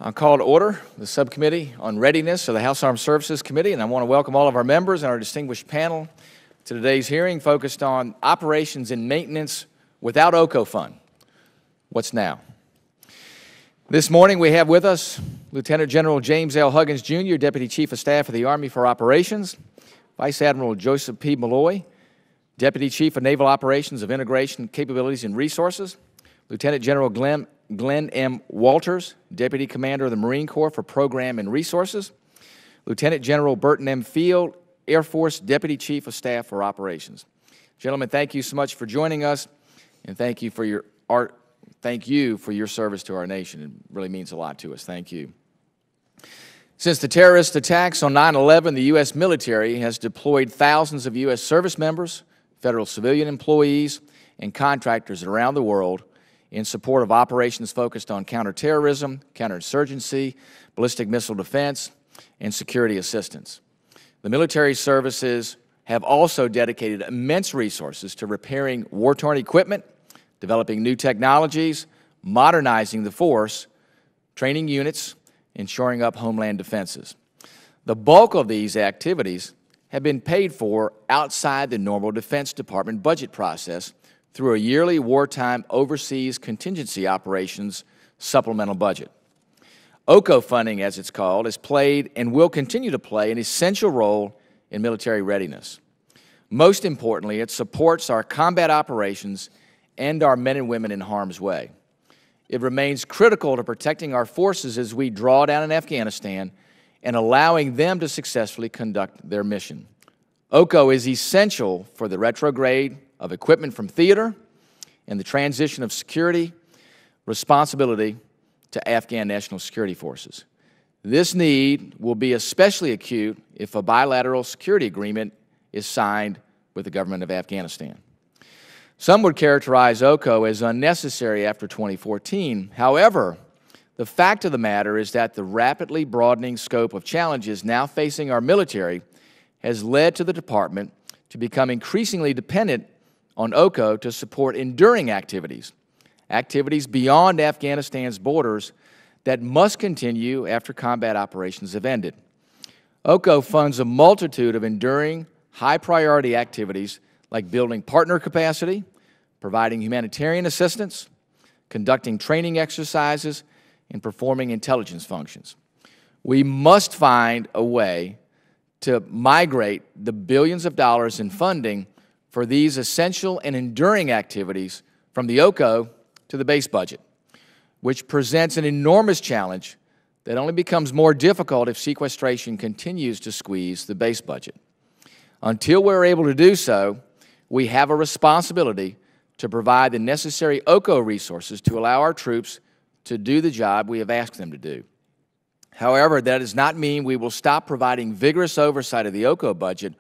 I'll call to order the Subcommittee on Readiness of the House Armed Services Committee, and I want to welcome all of our members and our distinguished panel to today's hearing focused on operations and maintenance without OCO fund. What's now? This morning we have with us Lieutenant General James L. Huggins, Jr., Deputy Chief of Staff of the Army for Operations, Vice Admiral Joseph P. Malloy, Deputy Chief of Naval Operations of Integration Capabilities and Resources, Lieutenant General Glenn M. Walters, Deputy Commander of the Marine Corps for Program and Resources, Lieutenant General Burton M. Field, Air Force Deputy Chief of Staff for Operations. Gentlemen, thank you so much for joining us, and thank you for your service to our nation. It really means a lot to us. Thank you. Since the terrorist attacks on 9/11, the U.S. military has deployed thousands of U.S. service members, federal civilian employees, and contractors around the world in support of operations focused on counterterrorism, counterinsurgency, ballistic missile defense, and security assistance. The military services have also dedicated immense resources to repairing war-torn equipment, developing new technologies, modernizing the force, training units, and shoring up homeland defenses. The bulk of these activities have been paid for outside the normal Defense Department budget process through a yearly wartime overseas contingency operations supplemental budget. OCO funding, as it's called, has played and will continue to play an essential role in military readiness. Most importantly, it supports our combat operations and our men and women in harm's way. It remains critical to protecting our forces as we draw down in Afghanistan and allowing them to successfully conduct their mission. OCO is essential for the retrograde of equipment from theater and the transition of security responsibility to Afghan National Security Forces. This need will be especially acute if a bilateral security agreement is signed with the government of Afghanistan. Some would characterize OCO as unnecessary after 2014. However, the fact of the matter is that the rapidly broadening scope of challenges now facing our military has led to the Department to become increasingly dependent on OCO to support enduring activities beyond Afghanistan's borders that must continue after combat operations have ended. OCO funds a multitude of enduring, high-priority activities like building partner capacity, providing humanitarian assistance, conducting training exercises, and performing intelligence functions. We must find a way to migrate the billions of dollars in funding for these essential and enduring activities from the OCO to the base budget, which presents an enormous challenge that only becomes more difficult if sequestration continues to squeeze the base budget. Until we're able to do so, we have a responsibility to provide the necessary OCO resources to allow our troops to do the job we have asked them to do. However, that does not mean we will stop providing vigorous oversight of the OCO budget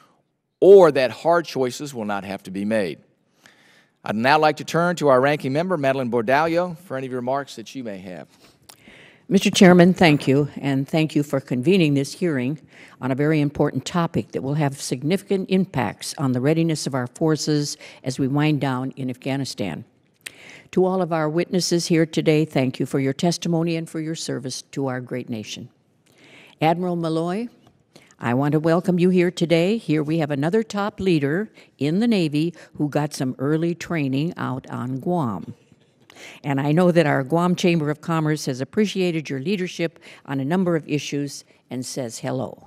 or that hard choices will not have to be made. I'd now like to turn to our ranking member, Madeline Bordallo, for any remarks that you may have. Mr. Chairman, thank you, and thank you for convening this hearing on a very important topic that will have significant impacts on the readiness of our forces as we wind down in Afghanistan. To all of our witnesses here today, thank you for your testimony and for your service to our great nation. Admiral Malloy, I want to welcome you here today. Here we have another top leader in the Navy who got some early training out on Guam. And I know that our Guam Chamber of Commerce has appreciated your leadership on a number of issues and says hello.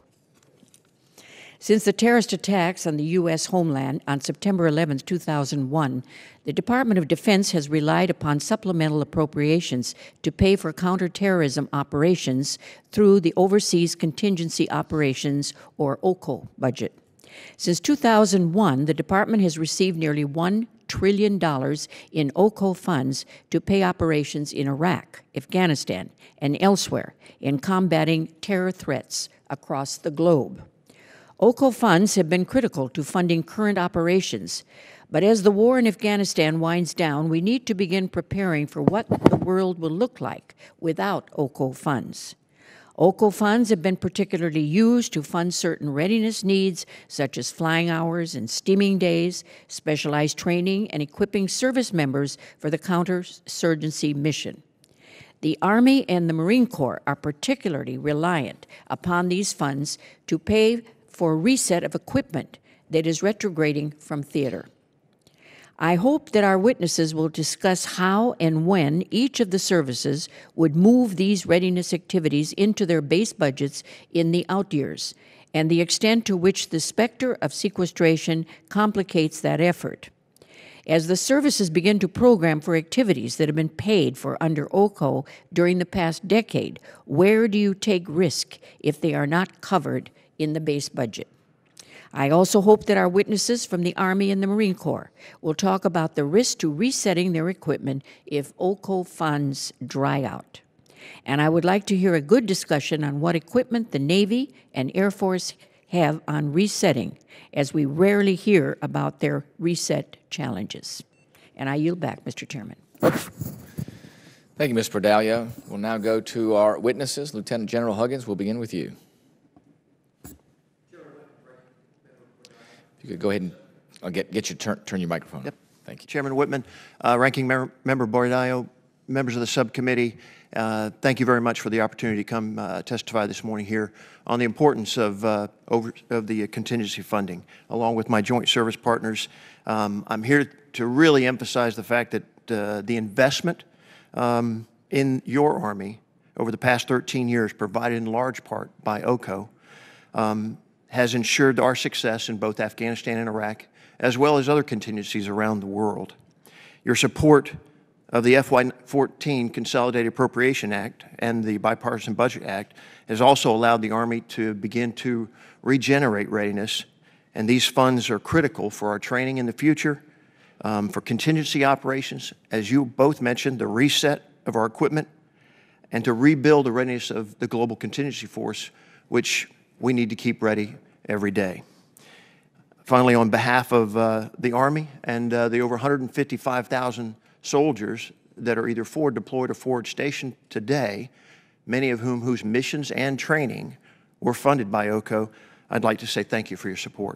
Since the terrorist attacks on the U.S. homeland on September 11, 2001, the Department of Defense has relied upon supplemental appropriations to pay for counterterrorism operations through the Overseas Contingency Operations, or OCO, budget. Since 2001, the Department has received nearly $1 trillion in OCO funds to pay operations in Iraq, Afghanistan, and elsewhere in combating terror threats across the globe. OCO funds have been critical to funding current operations, but as the war in Afghanistan winds down, we need to begin preparing for what the world will look like without OCO funds. OCO funds have been particularly used to fund certain readiness needs, such as flying hours and steaming days, specialized training, and equipping service members for the counterinsurgency mission. The Army and the Marine Corps are particularly reliant upon these funds to pay for a reset of equipment that is retrograding from theater. I hope that our witnesses will discuss how and when each of the services would move these readiness activities into their base budgets in the out years, and the extent to which the specter of sequestration complicates that effort. As the services begin to program for activities that have been paid for under OCO during the past decade, where do you take risk if they are not covered in the base budget? I also hope that our witnesses from the Army and the Marine Corps will talk about the risk to resetting their equipment if OCO funds dry out. And I would like to hear a good discussion on what equipment the Navy and Air Force have on resetting, as we rarely hear about their reset challenges. And I yield back, Mr. Chairman. Thank you, Ms. Perdalia. We'll now go to our witnesses. Lieutenant General Huggins, we'll begin with you. If you could go ahead and get your turn your microphone. Yep. Thank you. Chairman Whitman, Ranking Member Bordallo, members of the subcommittee, thank you very much for the opportunity to come testify this morning here on the importance of the contingency funding. Along with my joint service partners, I'm here to really emphasize the fact that the investment in your Army over the past 13 years, provided in large part by OCO, has ensured our success in both Afghanistan and Iraq, as well as other contingencies around the world. Your support of the FY14 Consolidated Appropriation Act and the Bipartisan Budget Act has also allowed the Army to begin to regenerate readiness, and these funds are critical for our training in the future, for contingency operations, as you both mentioned, the reset of our equipment, and to rebuild the readiness of the Global Contingency Force, which we need to keep ready every day. Finally, on behalf of the Army and the over 155,000 soldiers that are either forward deployed or forward stationed today, many of whose missions and training were funded by OCO, I'd like to say thank you for your support.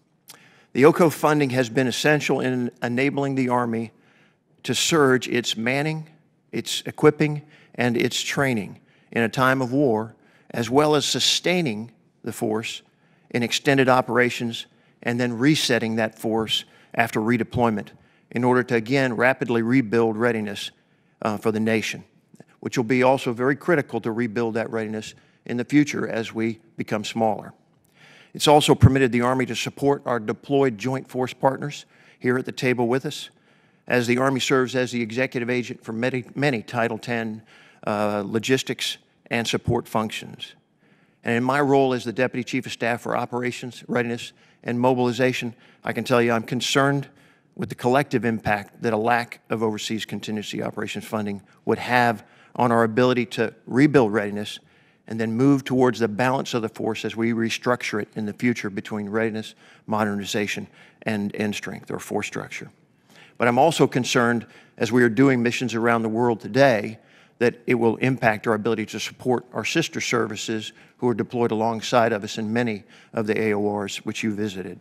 The OCO funding has been essential in enabling the Army to surge its manning, its equipping, and its training in a time of war, as well as sustaining the force in extended operations and then resetting that force after redeployment in order to, again, rapidly rebuild readiness for the nation, which will be also very critical to rebuild that readiness in the future as we become smaller. It's also permitted the Army to support our deployed joint force partners here at the table with us, as the Army serves as the executive agent for many Title X logistics and support functions. And in my role as the Deputy Chief of Staff for Operations, Readiness, and Mobilization, I can tell you I'm concerned with the collective impact that a lack of overseas contingency operations funding would have on our ability to rebuild readiness and then move towards the balance of the force as we restructure it in the future between readiness, modernization, and end strength or force structure. But I'm also concerned, as we are doing missions around the world today, that it will impact our ability to support our sister services who are deployed alongside of us in many of the AORs which you visited.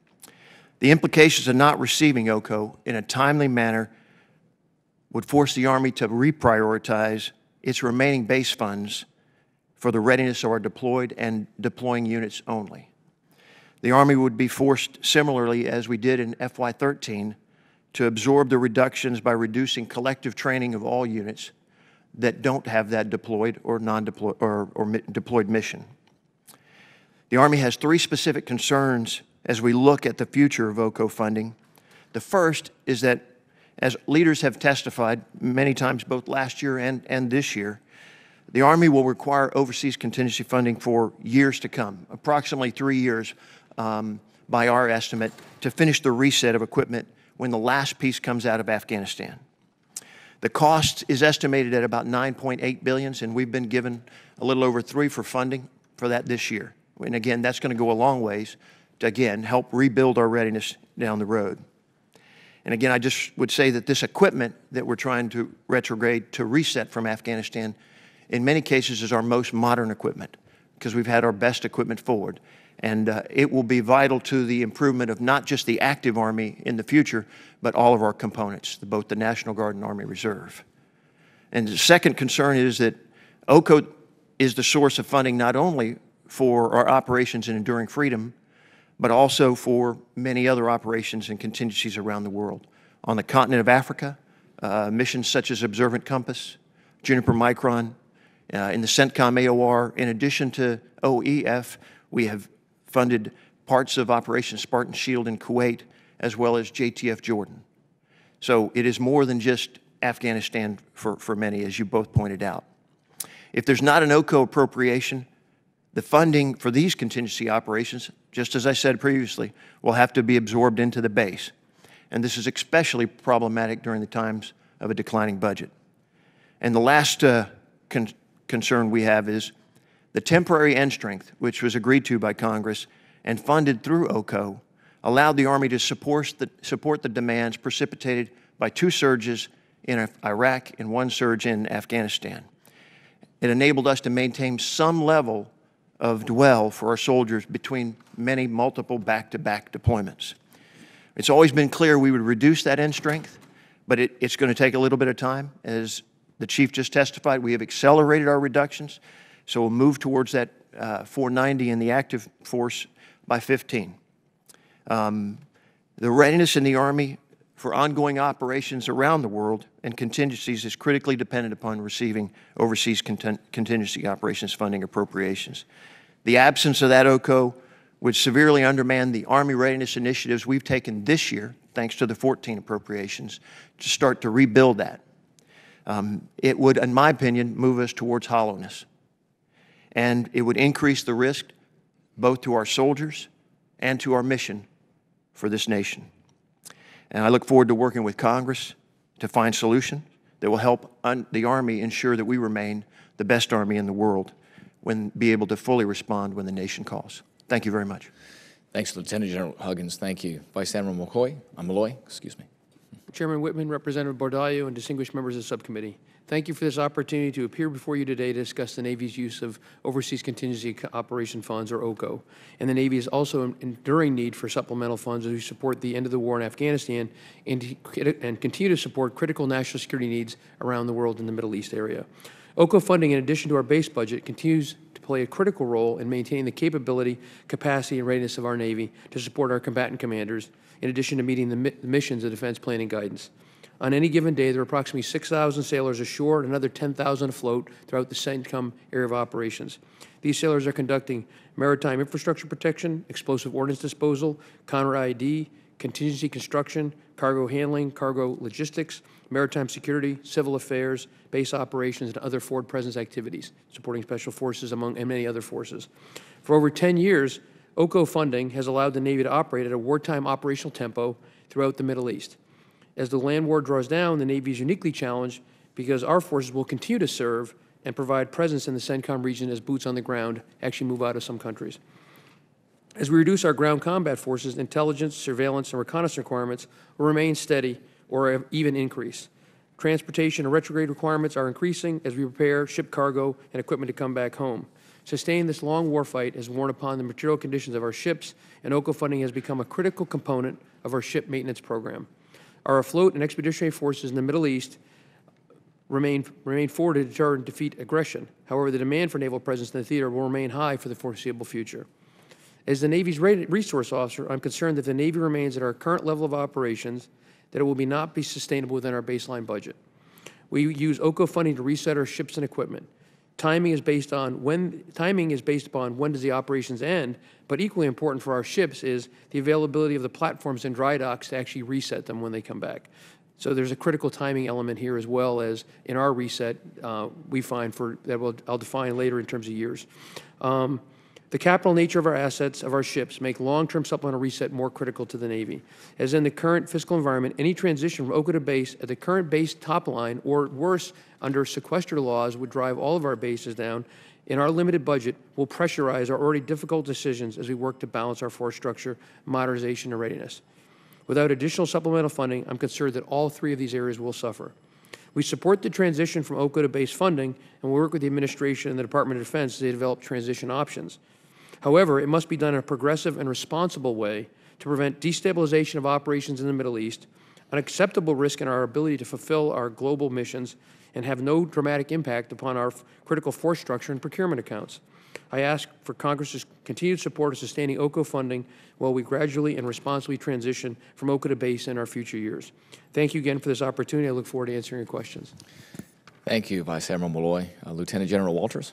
The implications of not receiving OCO in a timely manner would force the Army to reprioritize its remaining base funds for the readiness of our deployed and deploying units only. The Army would be forced, similarly as we did in FY13, to absorb the reductions by reducing collective training of all units that don't have that deployed or non-deployed or deployed mission. The Army has three specific concerns as we look at the future of OCO funding. The first is that, as leaders have testified many times both last year and this year, the Army will require overseas contingency funding for years to come, approximately 3 years by our estimate, to finish the reset of equipment when the last piece comes out of Afghanistan. The cost is estimated at about $9.8 billion, and we've been given a little over $3 billion for funding for that this year. And again, that's going to go a long ways to, again, help rebuild our readiness down the road. And again, I just would say that this equipment that we're trying to retrograde to reset from Afghanistan, in many cases, is our most modern equipment because we've had our best equipment forward. And it will be vital to the improvement of not just the active Army in the future, but all of our components, both the National Guard and Army Reserve. And the second concern is that OCO is the source of funding not only for our operations in enduring freedom, but also for many other operations and contingencies around the world. On the continent of Africa, missions such as Observant Compass, Juniper Micron, in the CENTCOM AOR, in addition to OEF, we have funded parts of Operation Spartan Shield in Kuwait, as well as JTF Jordan. So it is more than just Afghanistan for many, as you both pointed out. If there's not an OCO appropriation, the funding for these contingency operations, just as I said previously, will have to be absorbed into the base. And this is especially problematic during the times of a declining budget. And the last concern we have is the temporary end strength, which was agreed to by Congress and funded through OCO, allowed the Army to support the demands precipitated by 2 surges in Iraq and 1 surge in Afghanistan. It enabled us to maintain some level of dwell for our soldiers between multiple back-to-back deployments. It's always been clear we would reduce that end strength, but it's going to take a little bit of time. As the Chief just testified, we have accelerated our reductions, so we'll move towards that 490 in the active force by 15. The readiness in the Army for ongoing operations around the world and contingencies is critically dependent upon receiving overseas contingency operations funding appropriations. The absence of that OCO would severely undermine the Army readiness initiatives we've taken this year, thanks to the 14 appropriations, to start to rebuild that. It would, in my opinion, move us towards hollowness. And it would increase the risk both to our soldiers and to our mission for this nation. And I look forward to working with Congress to find solutions that will help the Army ensure that we remain the best Army in the world be able to fully respond when the nation calls. Thank you very much. Thanks, Lieutenant General Huggins. Thank you. Vice Admiral Malloy, excuse me. Chairman Whitman, Representative Bordallo, and distinguished members of the subcommittee, thank you for this opportunity to appear before you today to discuss the Navy's use of Overseas Contingency Operation Funds, or OCO, and the Navy is also enduring need for supplemental funds as we support the end of the war in Afghanistan and continue to support critical national security needs around the world in the Middle East area. OCO funding, in addition to our base budget, continues to play a critical role in maintaining the capability, capacity, and readiness of our Navy to support our combatant commanders, in addition to meeting the missions of defense planning guidance. On any given day, there are approximately 6,000 sailors ashore and another 10,000 afloat throughout the CENTCOM area of operations. These sailors are conducting maritime infrastructure protection, explosive ordnance disposal, counter ID, contingency construction, cargo handling, cargo logistics, maritime security, civil affairs, base operations, and other forward presence activities, supporting special forces and many other forces. For over 10 years, OCO funding has allowed the Navy to operate at a wartime operational tempo throughout the Middle East. As the land war draws down, the Navy is uniquely challenged because our forces will continue to serve and provide presence in the CENTCOM region as boots on the ground actually move out of some countries. As we reduce our ground combat forces, intelligence, surveillance, and reconnaissance requirements will remain steady or even increase. Transportation and retrograde requirements are increasing as we prepare ship cargo and equipment to come back home. Sustaining this long warfight has worn upon the material conditions of our ships, and OCO funding has become a critical component of our ship maintenance program. Our afloat and expeditionary forces in the Middle East remain forward to deter and defeat aggression. However, the demand for naval presence in the theater will remain high for the foreseeable future. As the Navy's resource officer, I'm concerned that if the Navy remains at our current level of operations, that it will not be sustainable within our baseline budget. We use OCO funding to reset our ships and equipment. Timing is based upon when does the operations end, but equally important for our ships is the availability of the platforms and dry docks to actually reset them when they come back. So there's a critical timing element here, as well as in our reset we find that I'll define later in terms of years. The capital nature of our assets, of our ships, make long-term supplemental reset more critical to the Navy. As in the current fiscal environment, any transition from OCO to base at the current base top line, or worse, under sequester laws, would drive all of our bases down. In our limited budget, will pressurize our already difficult decisions as we work to balance our force structure, modernization, and readiness. Without additional supplemental funding, I'm concerned that all 3 of these areas will suffer. We support the transition from OCO to base funding, and we work with the administration and the Department of Defense as they develop transition options. However, it must be done in a progressive and responsible way to prevent destabilization of operations in the Middle East, unacceptable risk in our ability to fulfill our global missions, and have no dramatic impact upon our critical force structure and procurement accounts. I ask for Congress's continued support of sustaining OCO funding while we gradually and responsibly transition from OCO to base in our future years. Thank you again for this opportunity. I look forward to answering your questions. Thank you, Vice Admiral Malloy. Lieutenant General Walters.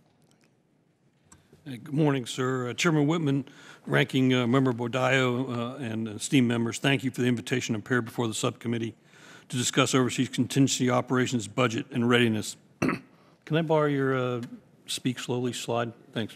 Good morning, sir. Chairman Whitman, Ranking Member Bordallo, and esteemed members, thank you for the invitation to appear before the subcommittee to discuss overseas contingency operations, budget, and readiness. Can I borrow your speak slowly slide? Thanks.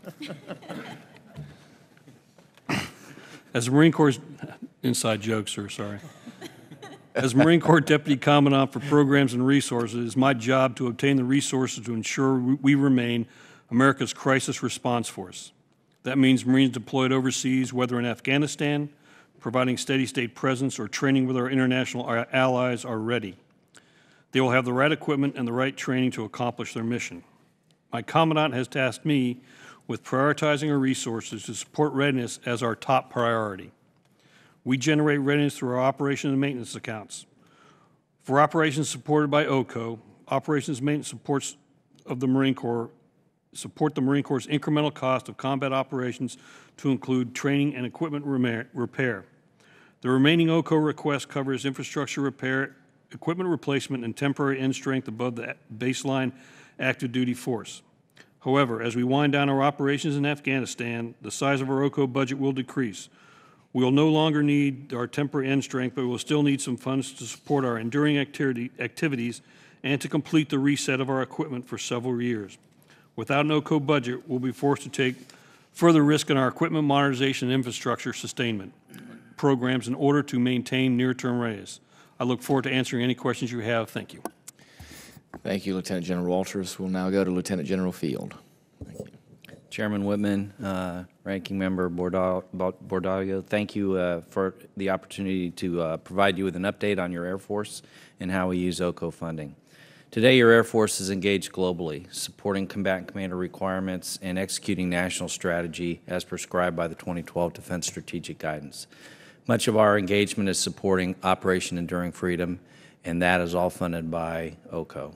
As a Marine Corps, inside joke, sir, sorry. As Marine Corps Deputy Commandant for Programs and Resources, it's my job to obtain the resources to ensure we remain America's crisis response force. That means Marines deployed overseas, whether in Afghanistan, providing steady state presence, or training with our international allies, are ready. They will have the right equipment and the right training to accomplish their mission. My Commandant has tasked me with prioritizing our resources to support readiness as our top priority. We generate readiness through our operations and maintenance accounts. For operations supported by OCO, operations maintenance supports of the Marine Corps support the Marine Corps' incremental cost of combat operations to include training and equipment repair. The remaining OCO request covers infrastructure repair, equipment replacement, and temporary end strength above the baseline active duty force. However, as we wind down our operations in Afghanistan, the size of our OCO budget will decrease. We will no longer need our temporary end strength, but we will still need some funds to support our enduring activities and to complete the reset of our equipment for several years. Without an OCO budget, we'll be forced to take further risk in our equipment modernization and infrastructure sustainment programs in order to maintain near-term readiness. I look forward to answering any questions you have. Thank you. Thank you, Lieutenant General Walters. We'll now go to Lieutenant General Field. Thank you. Chairman Whitman, Ranking Member Bordallo, thank you for the opportunity to provide you with an update on your Air Force and how we use OCO funding. Today, your Air Force is engaged globally, supporting combatant commander requirements and executing national strategy as prescribed by the 2012 Defense Strategic Guidance. Much of our engagement is supporting Operation Enduring Freedom, and that is all funded by OCO.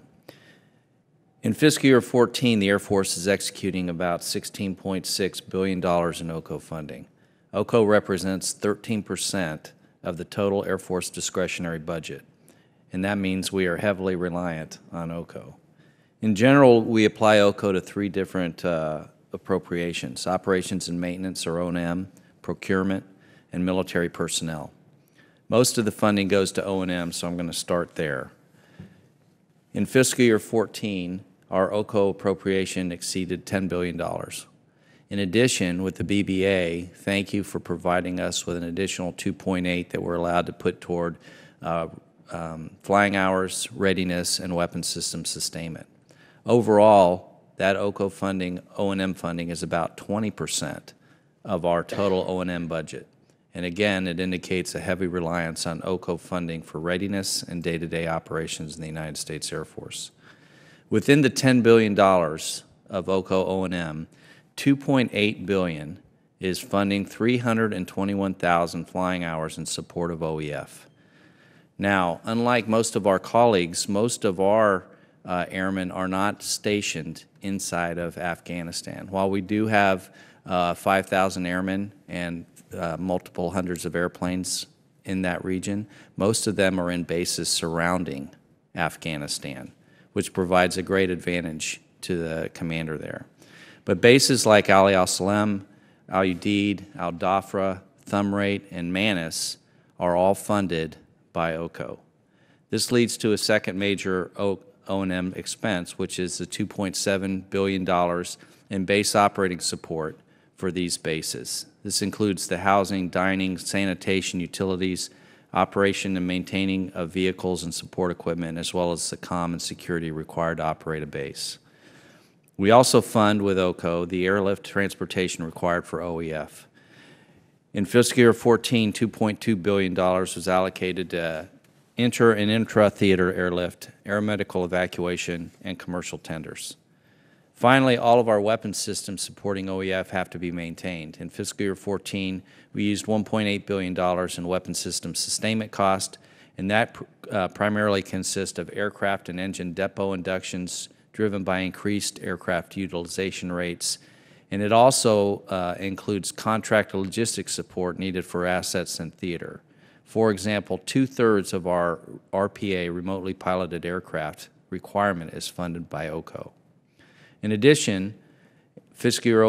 In fiscal year 14, the Air Force is executing about $16.6 billion in OCO funding. OCO represents 13% of the total Air Force discretionary budget, and that means we are heavily reliant on OCO. In general, we apply OCO to three different appropriations: operations and maintenance, or O&M, procurement, and military personnel. Most of the funding goes to O&M, so I'm going to start there. In fiscal year 14, our OCO appropriation exceeded $10 billion. In addition, with the BBA, thank you for providing us with an additional $2.8 that we're allowed to put toward flying hours, readiness, and weapon system sustainment. Overall, that OCO funding, O&M funding, is about 20% of our total O&M budget. And again, it indicates a heavy reliance on OCO funding for readiness and day-to-day operations in the United States Air Force. Within the $10 billion of OCO O&M, $2.8 billion is funding 321,000 flying hours in support of OEF. Now, unlike most of our colleagues, most of our airmen are not stationed inside of Afghanistan. While we do have 5,000 airmen and multiple hundreds of airplanes in that region, most of them are in bases surrounding Afghanistan, which provides a great advantage to the commander there. But bases like Ali al-Salem, Al-Udeid, Al-Dhafra, Thumrait, and Manis are all funded by OCO. This leads to a second major O&M expense, which is the $2.7 billion in base operating support for these bases. This includes the housing, dining, sanitation, utilities, operation and maintaining of vehicles and support equipment, as well as the comm and security required to operate a base. We also fund with OCO the airlift transportation required for OEF. In fiscal year 14, $2.2 billion was allocated to inter- and intra-theater airlift, aeromedical evacuation, and commercial tenders. Finally, all of our weapon systems supporting OEF have to be maintained. In fiscal year 14, we used $1.8 billion in weapon system sustainment cost and that primarily consists of aircraft and engine depot inductions driven by increased aircraft utilization rates. And it also includes contract logistics support needed for assets and theater. For example, 2/3 of our RPA, remotely piloted aircraft, requirement is funded by OCO. In addition, fiscal year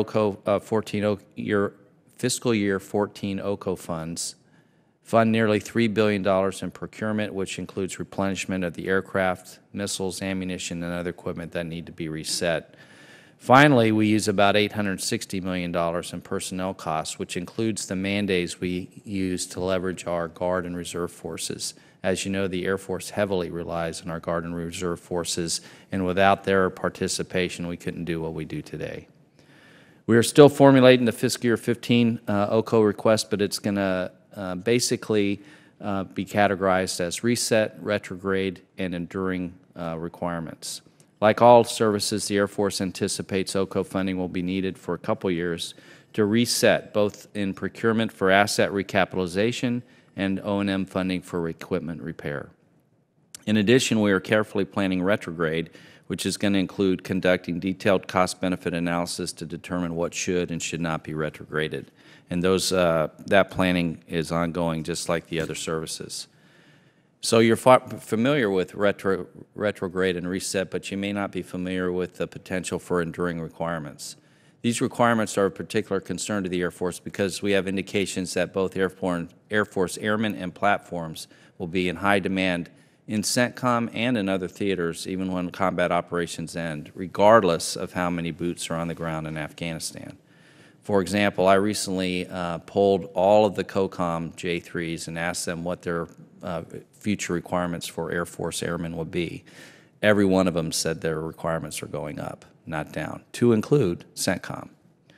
14 OCO funds fund nearly $3 billion in procurement, which includes replenishment of the aircraft, missiles, ammunition, and other equipment that need to be reset. Finally, we use about $860 million in personnel costs, which includes the mandates we use to leverage our Guard and Reserve forces. As you know, the Air Force heavily relies on our Guard and Reserve forces, and without their participation, we couldn't do what we do today. We are still formulating the fiscal year 15 OCO request, but it's going to basically be categorized as reset, retrograde, and enduring requirements. Like all services, the Air Force anticipates OCO funding will be needed for a couple years to reset, both in procurement for asset recapitalization and O&M funding for equipment repair. In addition, we are carefully planning retrograde, which is going to include conducting detailed cost-benefit analysis to determine what should and should not be retrograded. And that planning is ongoing just like the other services. So you're familiar with retrograde and reset, but you may not be familiar with the potential for enduring requirements. These requirements are of particular concern to the Air Force because we have indications that both Air Force airmen and platforms will be in high demand in CENTCOM and in other theaters, even when combat operations end, regardless of how many boots are on the ground in Afghanistan. For example, I recently polled all of the COCOM J3s and asked them what their future requirements for Air Force airmen would be. Every one of them said their requirements are going up, not down, to include CENTCOM.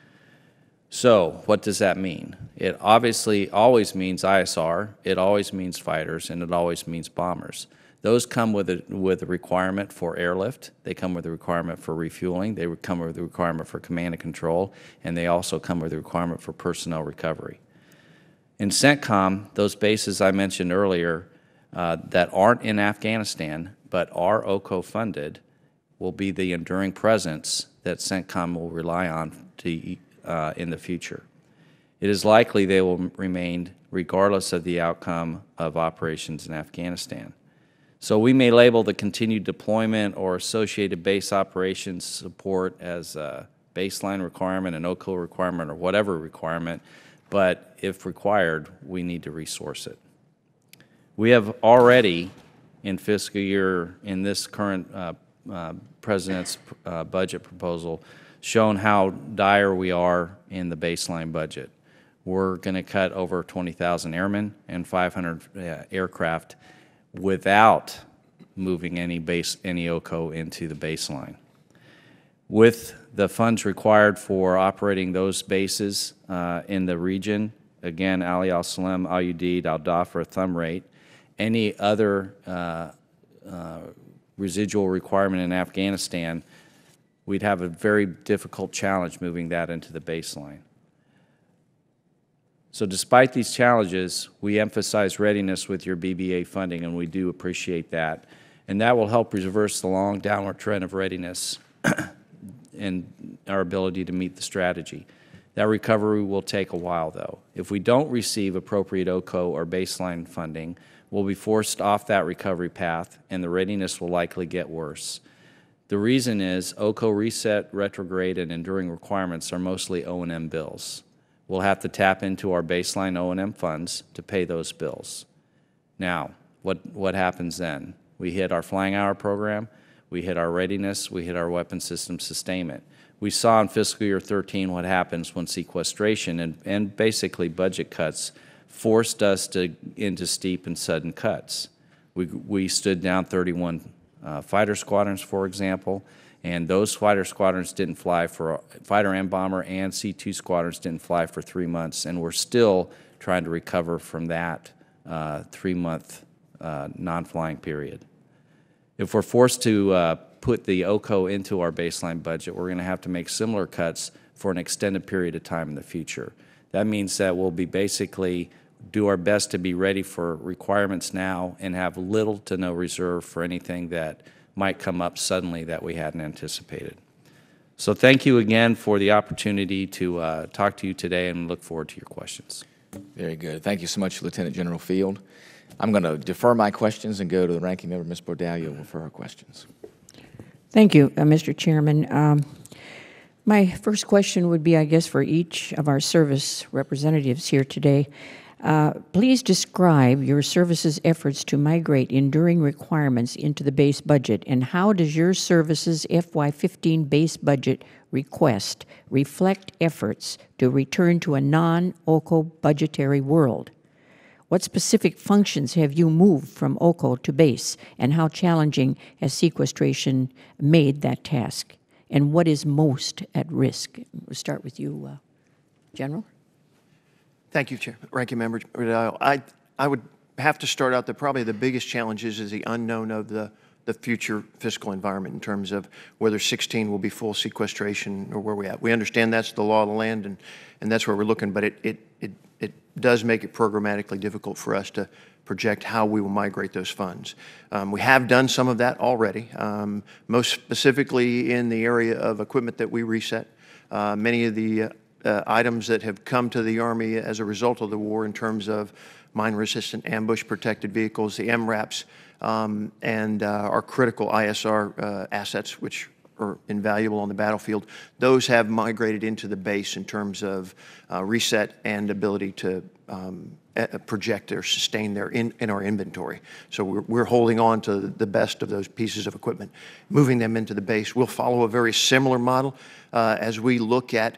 So what does that mean? It obviously always means ISR, it always means fighters, and it always means bombers. Those come with a requirement for airlift, they come with a requirement for refueling, they come with a requirement for command and control, and they also come with a requirement for personnel recovery. In CENTCOM, those bases I mentioned earlier that aren't in Afghanistan but are OCO funded will be the enduring presence that CENTCOM will rely on in the future. It is likely they will remain regardless of the outcome of operations in Afghanistan. So we may label the continued deployment or associated base operations support as a baseline requirement, an OCO requirement, or whatever requirement, but if required, we need to resource it. We have already, in this current President's budget proposal, shown how dire we are in the baseline budget. We're going to cut over 20,000 airmen and 500 aircraft without moving any OCO into the baseline. With the funds required for operating those bases in the region, again, Ali al-Salem, Al-Udeid, Al-Dhafra, Thumb Rate, any other residual requirement in Afghanistan, we'd have a very difficult challenge moving that into the baseline. So despite these challenges, we emphasize readiness with your BBA funding, and we do appreciate that. And that will help reverse the long downward trend of readiness and our ability to meet the strategy. That recovery will take a while, though. If we don't receive appropriate OCO or baseline funding, we'll be forced off that recovery path, and the readiness will likely get worse. The reason is OCO reset, retrograde, and enduring requirements are mostly O&M bills. We'll have to tap into our baseline O&M funds to pay those bills. Now, what happens then? We hit our flying hour program, we hit our readiness, we hit our weapon system sustainment. We saw in fiscal year 13 what happens when sequestration and basically budget cuts forced us into steep and sudden cuts. We stood down 31 fighter squadrons, for example, and those fighter squadrons didn't fly for, fighter and bomber and C-2 squadrons didn't fly for 3 months, and we're still trying to recover from that 3-month non-flying period. If we're forced to put the OCO into our baseline budget, we're going to have to make similar cuts for an extended period of time in the future. That means that we'll be basically do our best to be ready for requirements now and have little to no reserve for anything that might come up suddenly that we hadn't anticipated. So thank you again for the opportunity to talk to you today, and look forward to your questions. Very good. Thank you so much, Lieutenant General Field. I'm going to defer my questions and go to the ranking member, Ms. Bordallo, for her questions. Thank you, Mr. Chairman. My first question would be, I guess, for each of our service representatives here today. Please describe your service's efforts to migrate enduring requirements into the base budget, and how does your service's FY15 base budget request reflect efforts to return to a non-OCO budgetary world? What specific functions have you moved from OCO to base, and how challenging has sequestration made that task? And what is most at risk? We'll start with you, General. Thank you, Ranking Member. I would have to start out that probably the biggest challenge is the unknown of the future fiscal environment in terms of whether 16 will be full sequestration or where we're at. We understand that's the law of the land, and that's where we're looking, but it does make it programmatically difficult for us to project how we will migrate those funds. We have done some of that already, most specifically in the area of equipment that we reset. Many of the items that have come to the Army as a result of the war in terms of mine-resistant ambush-protected vehicles, the MRAPs, and our critical ISR assets, which are invaluable on the battlefield, those have migrated into the base in terms of reset and ability to project or sustain there in our inventory. So we're holding on to the best of those pieces of equipment, moving them into the base. We'll follow a very similar model as we look at,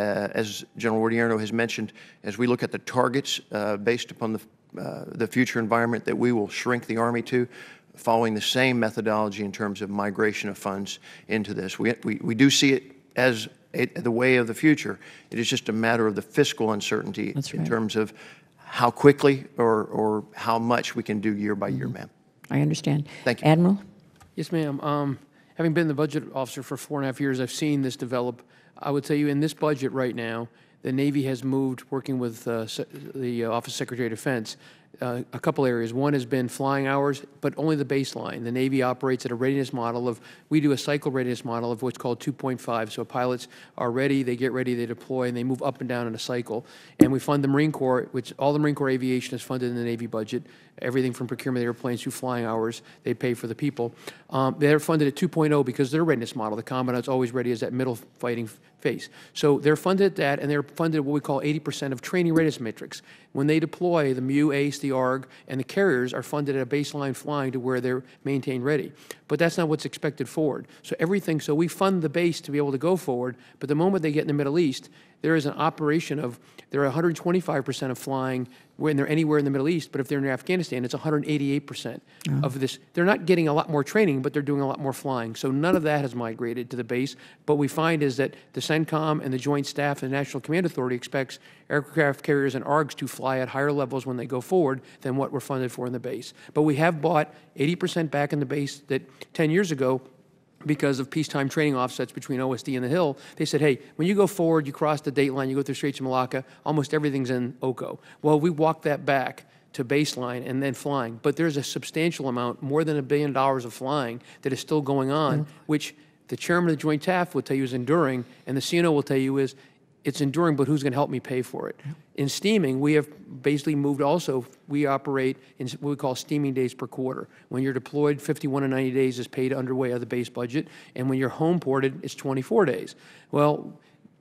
as General Odierno has mentioned, as we look at the targets based upon the future environment that we will shrink the Army to, following the same methodology in terms of migration of funds into this. We do see it as the way of the future. It is just a matter of the fiscal uncertainty in terms of how quickly or how much we can do year by year, ma'am. I understand. Thank you. Admiral? Yes, ma'am. Having been the budget officer for 4.5 years, I've seen this develop. I would tell you in this budget right now, the Navy has moved, working with the Office of Secretary of Defense, a couple areas. One has been flying hours, but only the baseline. The Navy operates at a readiness model of, we do a cycle readiness model of what's called 2.5. So pilots are ready, they get ready, they deploy, and they move up and down in a cycle. And we fund the Marine Corps, which all the Marine Corps aviation is funded in the Navy budget. Everything from procurement of airplanes to flying hours, they pay for the people. They're funded at 2.0 because their readiness model, the commandant's always ready as that middle fighting phase. So they're funded at that, and they're funded at what we call 80% of training readiness matrix. When they deploy, the MU, ACE, the ARG, and the carriers are funded at a baseline flying to where they're maintained ready. But that's not what's expected forward. So everything, so we fund the base to be able to go forward, but the moment they get in the Middle East, there is an operation of, they're 125% of flying when they're anywhere in the Middle East, but if they're in Afghanistan, it's 188% of this. They're not getting a lot more training, but they're doing a lot more flying. So none of that has migrated to the base. But we find is that the CENTCOM and the Joint Staff and the National Command Authority expects aircraft carriers and ARGs to fly at higher levels when they go forward than what we're funded for in the base. But we have bought 80% back in the base that 10 years ago, because of peacetime training offsets between OSD and the Hill, they said, hey, when you go forward, you cross the date line, you go through Straits of Malacca, almost everything's in OCO. Well, we walked that back to baseline and then flying. But there's a substantial amount, more than $1 billion of flying that is still going on, which the chairman of the Joint Staff will tell you is enduring, and the CNO will tell you is, it's enduring, but who's going to help me pay for it? In steaming, we have basically moved also, we operate in what we call steaming days per quarter. When you're deployed, 51 and 90 days is paid underway of the base budget, and when you're home ported, it's 24 days. Well,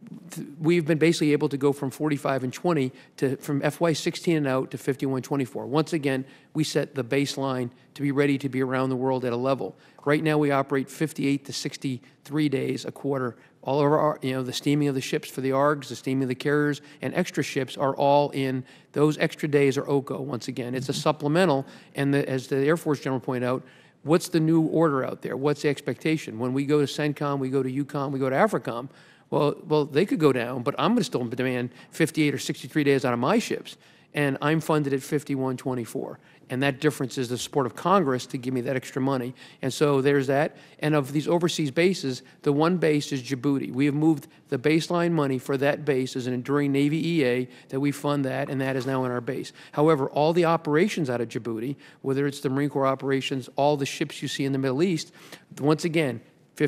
we've been basically able to go from 45 and 20 to, from FY16 and out to 51, 24. Once again, we set the baseline to be ready to be around the world at a level. Right now, we operate 58 to 63 days a quarter. All of our, the steaming of the ships for the ARGs, the steaming of the carriers, and extra ships are all in. Those extra days are OCO, once again. It's a supplemental, and as the Air Force General pointed out, what's the new order out there? What's the expectation? When we go to CENTCOM, we go to EUCOM, we go to AFRICOM, well, they could go down, but I'm going to still demand 58 or 63 days out of my ships. and I'm funded at 5124. And that difference is the support of Congress to give me that extra money. And so there's that. And of these overseas bases, the one base is Djibouti. We have moved the baseline money for that base as an enduring Navy EA that we fund that, and that is now in our base. However, all the operations out of Djibouti, whether it's the Marine Corps operations, all the ships you see in the Middle East, once again,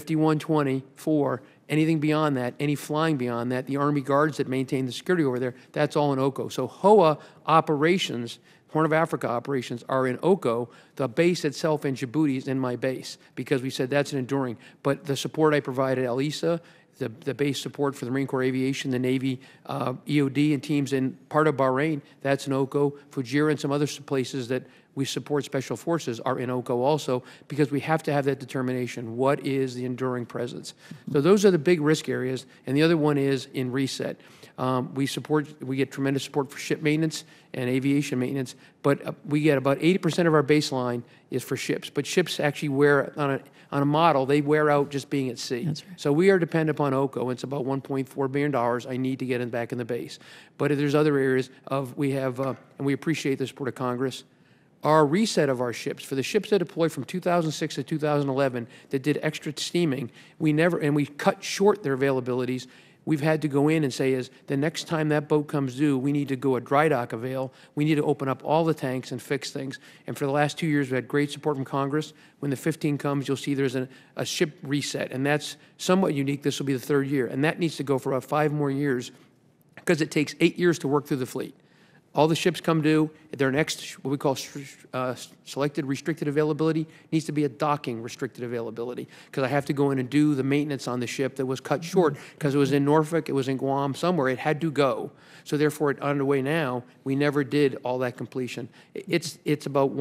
5124, anything beyond that, any flying beyond that, the Army Guards that maintain the security over there, that's all in OCO. So HOA operations, Horn of Africa operations, are in OCO. The base itself in Djibouti is in my base because we said that's an enduring. But the support I provided Al Issa, the base support for the Marine Corps Aviation, the Navy, EOD, and teams in part of Bahrain, that's in OCO. Fujairah and some other places that we support Special Forces are in OCO also, because we have to have that determination. What is the enduring presence? So those are the big risk areas, and the other one is in reset. We get tremendous support for ship maintenance and aviation maintenance, but we get about 80% of our baseline is for ships. But ships actually wear, on a model, they wear out just being at sea. That's right. So we are dependent upon OCO. It's about $1.4 billion I need to get it back in the base. But there's other areas we have, and we appreciate the support of Congress. Our reset of our ships, for the ships that deployed from 2006 to 2011 that did extra steaming, we cut short their availabilities. We've had to go in and say, the next time that boat comes due, we need to go a dry dock avail. We need to open up all the tanks and fix things. And for the last 2 years, we had great support from Congress. When the 15 comes, you'll see there's a ship reset, and that's somewhat unique. This will be the 3rd year, and that needs to go for about 5 more years because it takes 8 years to work through the fleet. All the ships come due. Their next, what we call selected restricted availability, needs to be a docking restricted availability, because I have to go in and do the maintenance on the ship that was cut short because it was in Norfolk, it was in Guam, somewhere. It had to go. So therefore, it's underway now. We never did all that completion. It's about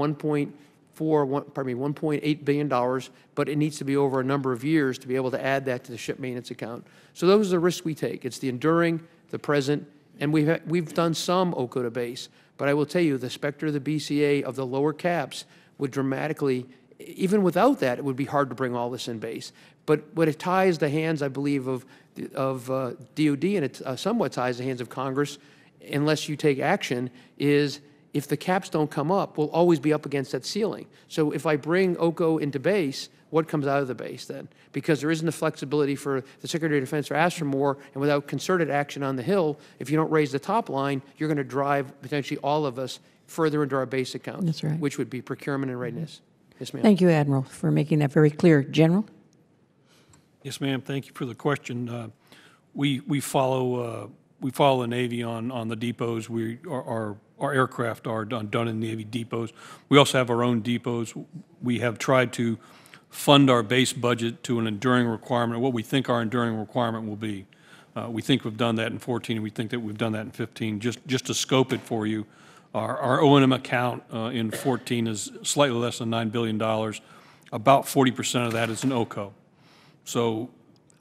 $1.8 billion, but it needs to be over a number of years to be able to add that to the ship maintenance account. So those are the risks we take. It's the enduring, the present, and we've done some OCO to base, but I will tell you, the specter of the BCA of the lower caps would dramatically, even without that, it would be hard to bring all this in base. But what it ties the hands, I believe, of DOD, and it somewhat ties the hands of Congress, unless you take action, is if the caps don't come up, we'll always be up against that ceiling. So if I bring OCO into base, what comes out of the base then? Because there isn't the flexibility for the Secretary of Defense to ask for more, and without concerted action on the Hill, if you don't raise the top line, you're going to drive potentially all of us further into our base account. That's right. Which would be procurement and readiness. Yes, ma'am. Thank you, Admiral, for making that very clear. General? Yes, ma'am. Thank you for the question. We follow the Navy on the depots. Our aircraft are done in Navy depots. We also have our own depots. We have tried to fund our base budget to an enduring requirement, what we think our enduring requirement will be. We think we've done that in 14, and we think that we've done that in 15. Just to scope it for you, our O&M account in 14 is slightly less than $9 billion. About 40% of that is in OCO. So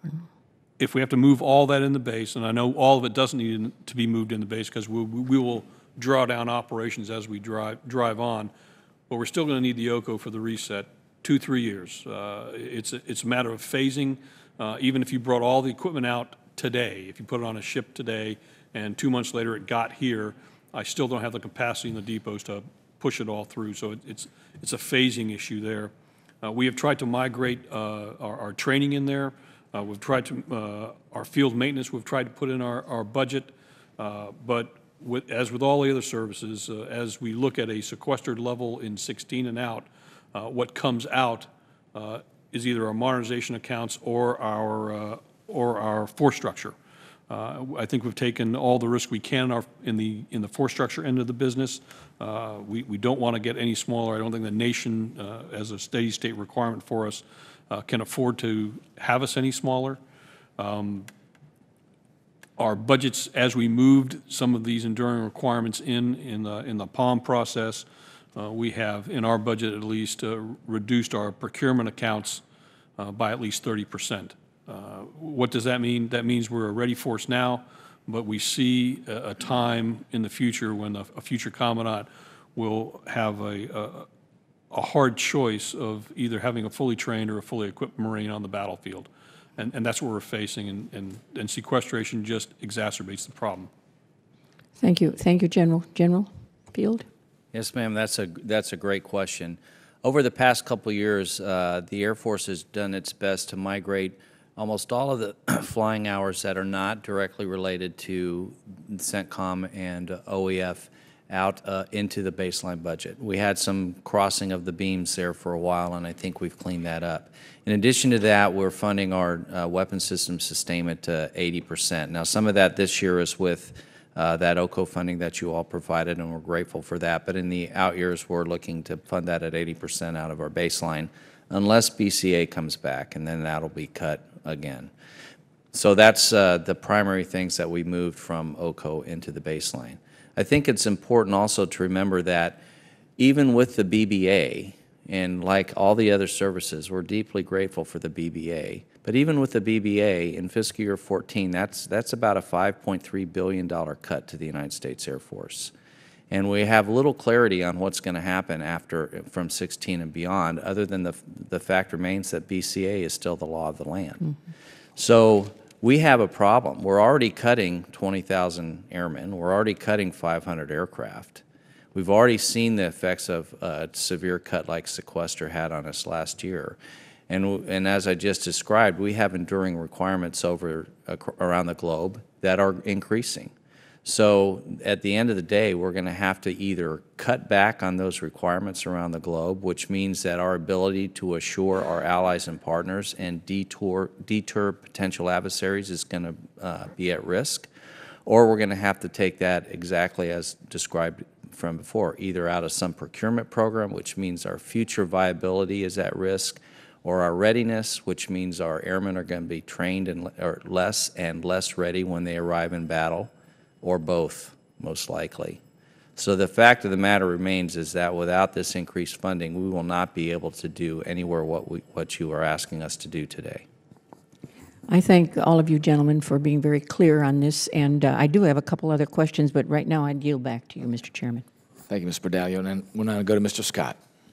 if we have to move all that in the base, and I know all of it doesn't need to be moved in the base because we will draw down operations as we drive on, but we're still going to need the OCO for the reset. 2-3 years. It's a matter of phasing. Even if you brought all the equipment out today, if you put it on a ship today and 2 months later it got here, I still don't have the capacity in the depots to push it all through. So it's a phasing issue there. We have tried to migrate our training in there. We've tried to, our field maintenance, we've tried to put in our budget. But as with all the other services, as we look at a sequestered level in 16 and out, what comes out is either our modernization accounts or our force structure. I think we've taken all the risk we can in the force structure end of the business. We don't want to get any smaller. I don't think the nation, as a steady state requirement for us, can afford to have us any smaller. Our budgets, as we moved some of these enduring requirements in the POM process, we have, in our budget at least, reduced our procurement accounts by at least 30%. What does that mean? That means we're a ready force now, but we see a time in the future when a future commandant will have a hard choice of either having a fully trained or a fully equipped Marine on the battlefield. And that's what we're facing, and sequestration just exacerbates the problem. Thank you. Thank you, General. General Field? Yes, ma'am, that's a great question. Over the past couple of years, the Air Force has done its best to migrate almost all of the flying hours that are not directly related to CENTCOM and OEF out into the baseline budget. We had some crossing of the beams there for a while, and I think we've cleaned that up. In addition to that, we're funding our weapon system sustainment to 80%. Now, some of that this year is with that OCO funding that you all provided, and we're grateful for that. But in the out years, we're looking to fund that at 80% out of our baseline, unless BCA comes back, and then that'll be cut again. So that's the primary things that we moved from OCO into the baseline. I think it's important also to remember that even with the BBA, and like all the other services, we're deeply grateful for the BBA. But even with the BBA in fiscal year 14, that's about a $5.3 billion cut to the United States Air Force. And we have little clarity on what's going to happen from 16 and beyond, other than the fact remains that BCA is still the law of the land. Mm-hmm. So we have a problem. We're already cutting 20,000 airmen. We're already cutting 500 aircraft. We've already seen the effects of a severe cut like sequester had on us last year. And as I just described, we have enduring requirements around the globe that are increasing. So at the end of the day, we're going to have to either cut back on those requirements around the globe, which means that our ability to assure our allies and partners and deter potential adversaries is going to be at risk, or we're going to have to take that exactly as described from before, either out of some procurement program, which means our future viability is at risk, or our readiness, which means our airmen are going to be trained or less ready when they arrive in battle, or both, most likely. So the fact of the matter remains is that without this increased funding, we will not be able to do anywhere what you are asking us to do today. I thank all of you gentlemen for being very clear on this, and I do have a couple other questions, but right now I'd yield back to you, Mr. Chairman. Thank you, Ms. Bordallo. And we'll now go to Mr. Scott.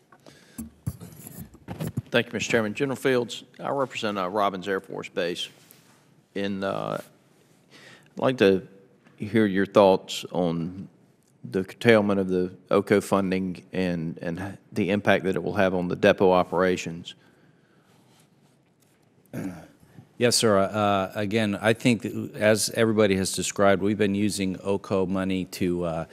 Thank you, Mr. Chairman. General Fields, I represent Robbins Air Force Base, and I'd like to hear your thoughts on the curtailment of the OCO funding and the impact that it will have on the depot operations. Yes, sir. Again, I think that, as everybody has described, we've been using OCO money to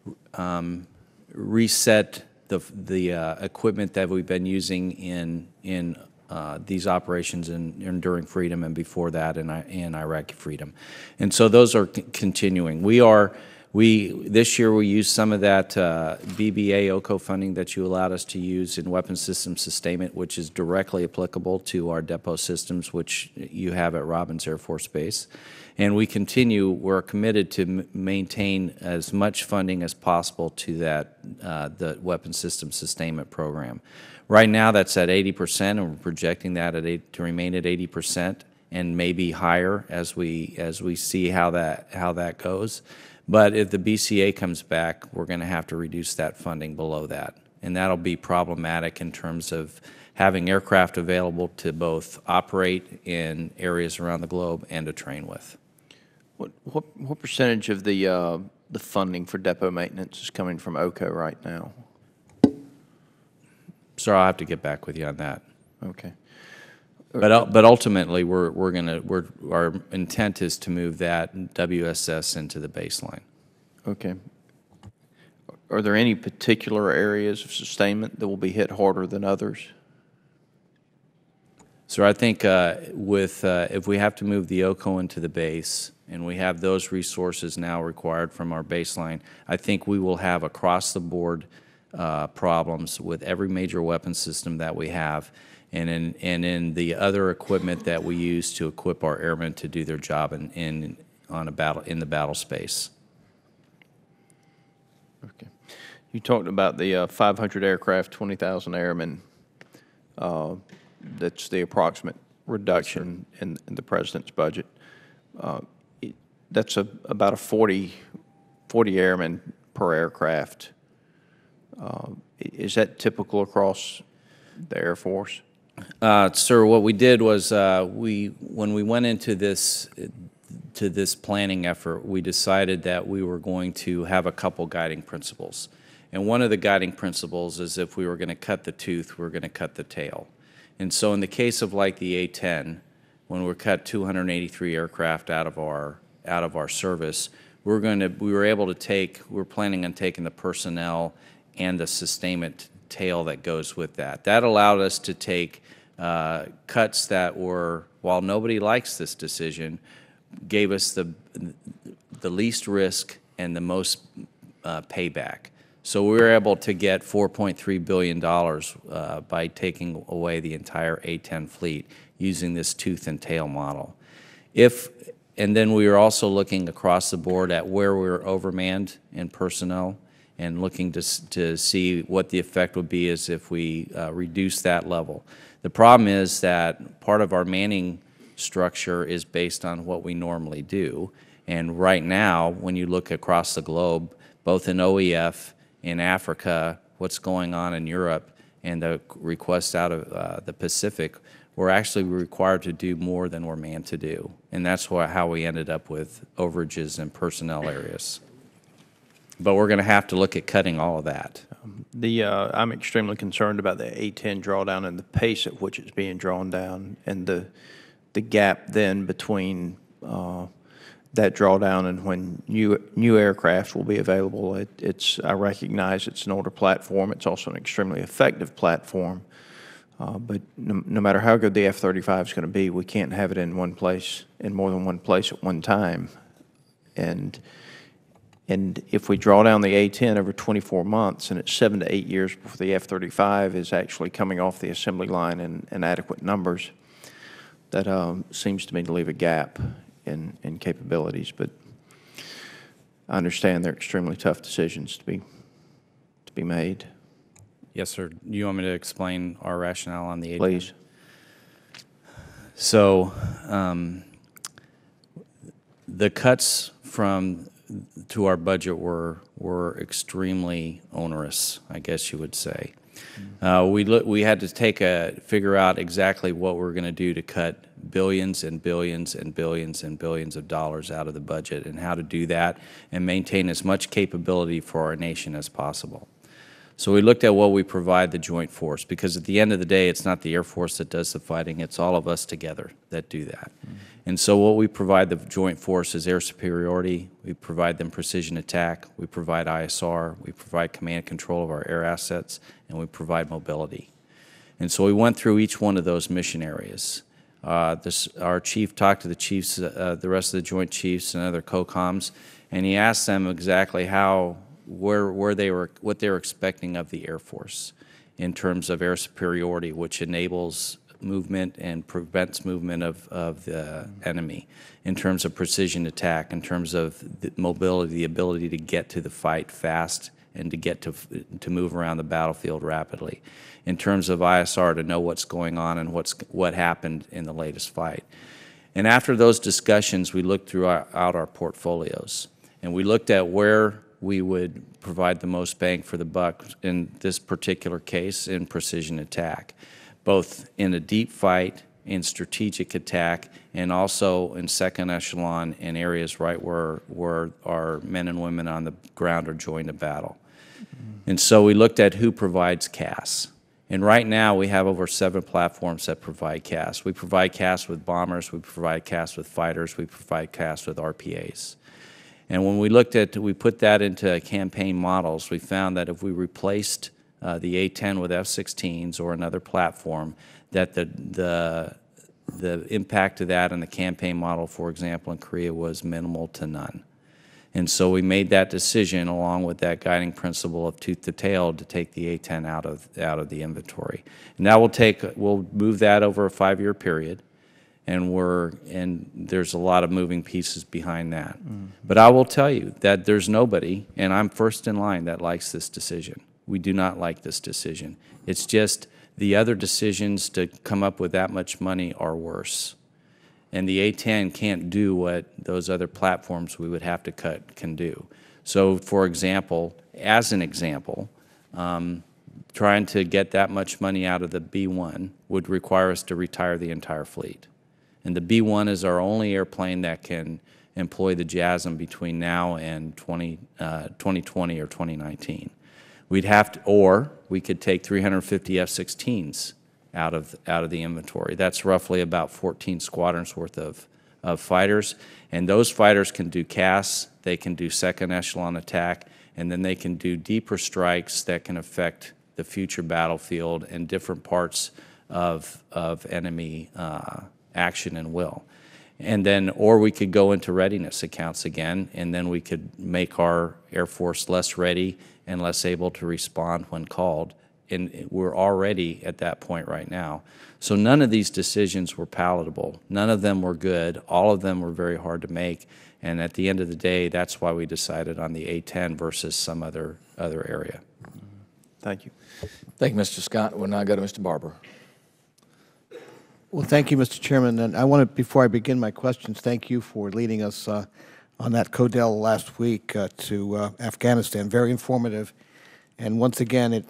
reset the equipment that we've been using in these operations in Enduring Freedom, and before that in Iraqi Freedom. And so those are continuing. This year we used some of that BBA OCO funding that you allowed us to use in weapon system sustainment, which is directly applicable to our depot systems, which you have at Robbins Air Force Base. And we're committed to maintain as much funding as possible to that, the weapon system sustainment program. Right now that's at 80%, and we're projecting that to remain at 80% and maybe higher as we see how that goes. But if the BCA comes back, we're going to have to reduce that funding below that. And that'll be problematic in terms of having aircraft available to both operate in areas around the globe and to train with. What percentage of the funding for depot maintenance is coming from OCO right now? So I'll have to get back with you on that. Okay. But ultimately, our intent is to move that WSS into the baseline. Okay. Are there any particular areas of sustainment that will be hit harder than others? So I think if we have to move the OCO into the base, and we have those resources now required from our baseline, I think we will have across-the-board problems with every major weapon system that we have, and in the other equipment that we use to equip our airmen to do their job in the battle space. Okay. You talked about the 500 aircraft, 20,000 airmen. That's the approximate reduction in the president's budget. That's about a 40 airmen per aircraft. Is that typical across the Air Force? Sir, what we did was when we went into this to this planning effort, we decided that we were going to have a couple guiding principles. And one of the guiding principles is if we were going to cut the tooth, we were going to cut the tail. And so in the case of like the A-10, when we cut 283 aircraft out of our service, we're planning on taking the personnel and the sustainment tail that goes with that. That allowed us to take cuts that were, while nobody likes this decision, gave us the least risk and the most payback. So we were able to get $4.3 billion by taking away the entire A-10 fleet using this tooth and tail model. And then we were also looking across the board at where we were overmanned in personnel and looking to see what the effect would be as if we reduce that level. The problem is that part of our manning structure is based on what we normally do. And right now, when you look across the globe, both in OEF, in Africa, what's going on in Europe, and the requests out of the Pacific, we're actually required to do more than we're manned to do. And that's how we ended up with overages in personnel areas. But we're going to have to look at cutting all of that. I'm extremely concerned about the A-10 drawdown and the pace at which it's being drawn down, and the gap then between that drawdown and when new aircraft will be available. I recognize it's an older platform. It's also an extremely effective platform. But no matter how good the F-35 is going to be, we can't have it in more than one place at one time. And if we draw down the A-10 over 24 months, and it's 7 to 8 years before the F-35 is actually coming off the assembly line in adequate numbers, that seems to me to leave a gap in capabilities. But I understand they're extremely tough decisions to be made. Yes, sir. Do you want me to explain our rationale on the A-10? Please. So the cuts to our budget were extremely onerous, I guess you would say. We had to figure out exactly what we're going to do to cut billions and billions and billions and billions of dollars out of the budget, and how to do that and maintain as much capability for our nation as possible. So we looked at what we provide the joint force, because at the end of the day, it's not the Air Force that does the fighting, it's all of us together that do that. And so what we provide the joint force is air superiority, we provide them precision attack, we provide ISR, we provide command and control of our air assets, and we provide mobility. And so we went through each one of those mission areas. Our chief talked to the chiefs, the rest of the joint chiefs and other COCOMs, and he asked them exactly what they were expecting of the Air Force in terms of air superiority, which enables movement and prevents movement of the enemy, in terms of precision attack, in terms of the mobility, the ability to get to the fight fast and to get to move around the battlefield rapidly, in terms of ISR, to know what's going on and what happened in the latest fight. And after those discussions, we looked throughout our portfolios, and we looked at where we would provide the most bang for the buck in this particular case in precision attack, both in a deep fight, in strategic attack, and also in second echelon in areas right where our men and women on the ground are joined in battle. And so we looked at who provides CAS. And right now we have over 7 platforms that provide CAS. We provide CAS with bombers, we provide CAS with fighters, we provide CAS with RPAs. And when we put that into campaign models, we found that if we replaced the A-10 with F-16s or another platform, that the impact of that in the campaign model, for example, in Korea, was minimal to none. And so we made that decision, along with that guiding principle of tooth to tail, to take the A-10 out of the inventory. And that we'll move that over a 5-year period. And there's a lot of moving pieces behind that. But I will tell you that there's nobody, and I'm first in line, that likes this decision. We do not like this decision. It's just the other decisions to come up with that much money are worse. And the A-10 can't do what those other platforms we would have to cut can do. So, for example, as an example, trying to get that much money out of the B-1 would require us to retire the entire fleet. And the B-1 is our only airplane that can employ the JASM between now and 2020 or 2019. We'd have to, or we could take 350 F-16s out of the inventory. That's roughly about 14 squadrons worth of fighters, and those fighters can do CAS, they can do second echelon attack, and then they can do deeper strikes that can affect the future battlefield and different parts of enemy action and will. And then, or we could go into readiness accounts again, and then we could make our Air Force less ready and less able to respond when called. And we're already at that point right now. So none of these decisions were palatable. None of them were good. All of them were very hard to make. And at the end of the day, that's why we decided on the A-10 versus some other area. Thank you. Thank you, Mr. Scott. We'll now go to Mr. Barber. Well, thank you, Mr. Chairman. And I want to, before I begin my questions, thank you for leading us on that CODEL last week to Afghanistan. Very informative. And once again, it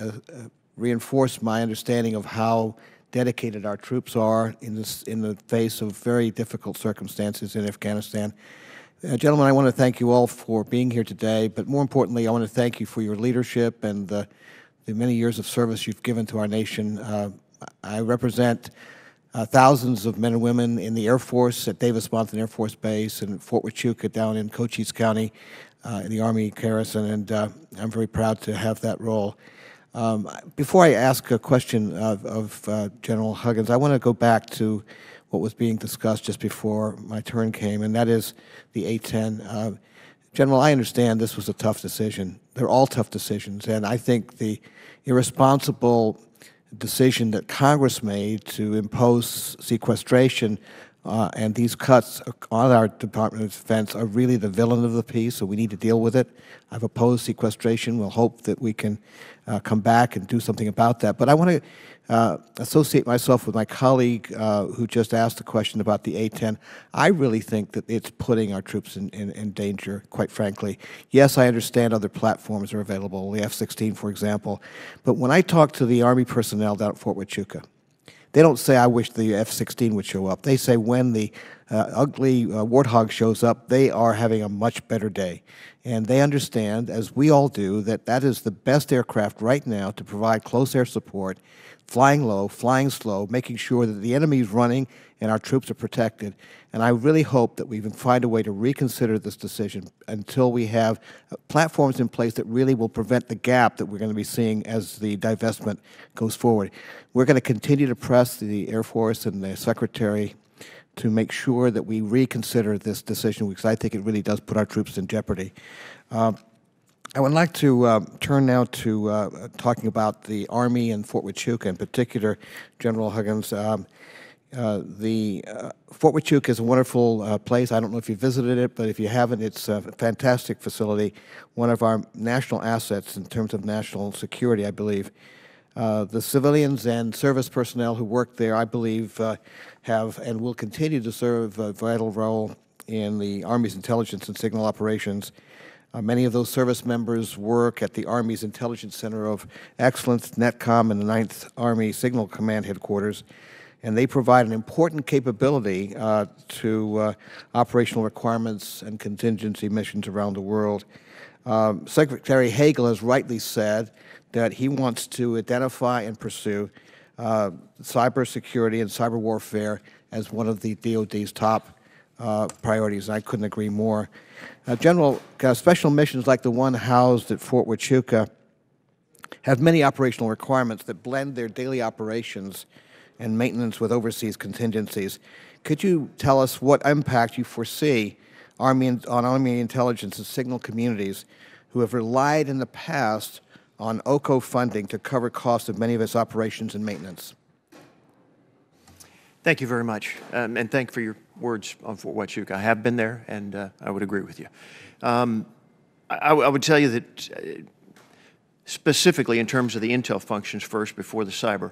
reinforced my understanding of how dedicated our troops are in the face of very difficult circumstances in Afghanistan. Gentlemen, I want to thank you all for being here today, but more importantly, I want to thank you for your leadership and the many years of service you've given to our nation. I represent thousands of men and women in the Air Force at Davis-Monthan Air Force Base and Fort Huachuca down in Cochise County in the Army garrison, and I'm very proud to have that role. Before I ask a question of General Huggins, I want to go back to what was being discussed just before my turn came, and that is the A-10. General, I understand this was a tough decision. They're all tough decisions, and I think the irresponsible decision that Congress made to impose sequestration and these cuts on our Department of Defense are really the villain of the piece, so we need to deal with it. I've opposed sequestration. We'll hope that we can come back and do something about that. But I want to associate myself with my colleague who just asked the question about the A-10. I really think that it's putting our troops in danger, quite frankly. Yes, I understand other platforms are available, the F-16, for example. But when I talk to the Army personnel down at Fort Huachuca, they don't say, I wish the F-16 would show up. They say when the ugly Warthog shows up, they are having a much better day. And they understand, as we all do, that that is the best aircraft right now to provide close air support, flying low, flying slow, making sure that the enemy is running and our troops are protected. And I really hope that we can find a way to reconsider this decision until we have platforms in place that really will prevent the gap that we're going to be seeing as the divestment goes forward. We're going to continue to press the Air Force and the Secretary to make sure that we reconsider this decision, because I think it really does put our troops in jeopardy. I would like to turn now to talking about the Army and Fort Huachuca in particular, General Huggins. Fort Huachuca is a wonderful place. I don't know if you visited it, but if you haven't, it's a fantastic facility, one of our national assets in terms of national security, I believe. The civilians and service personnel who work there, I believe, have and will continue to serve a vital role in the Army's intelligence and signal operations. Many of those service members work at the Army's Intelligence Center of Excellence, NETCOM, and the 9th Army Signal Command Headquarters, and they provide an important capability to operational requirements and contingency missions around the world. Secretary Hagel has rightly said that he wants to identify and pursue cybersecurity and cyber warfare as one of the DoD's top priorities. I couldn't agree more. General, special missions like the one housed at Fort Huachuca have many operational requirements that blend their daily operations and maintenance with overseas contingencies. Could you tell us what impact you foresee on Army intelligence and signal communities who have relied in the past on OCO funding to cover costs of many of its operations and maintenance? Thank you very much, and thank you for your words on Fort Huachuca. I have been there, and I would agree with you. I would tell you that specifically in terms of the intel functions first before the cyber,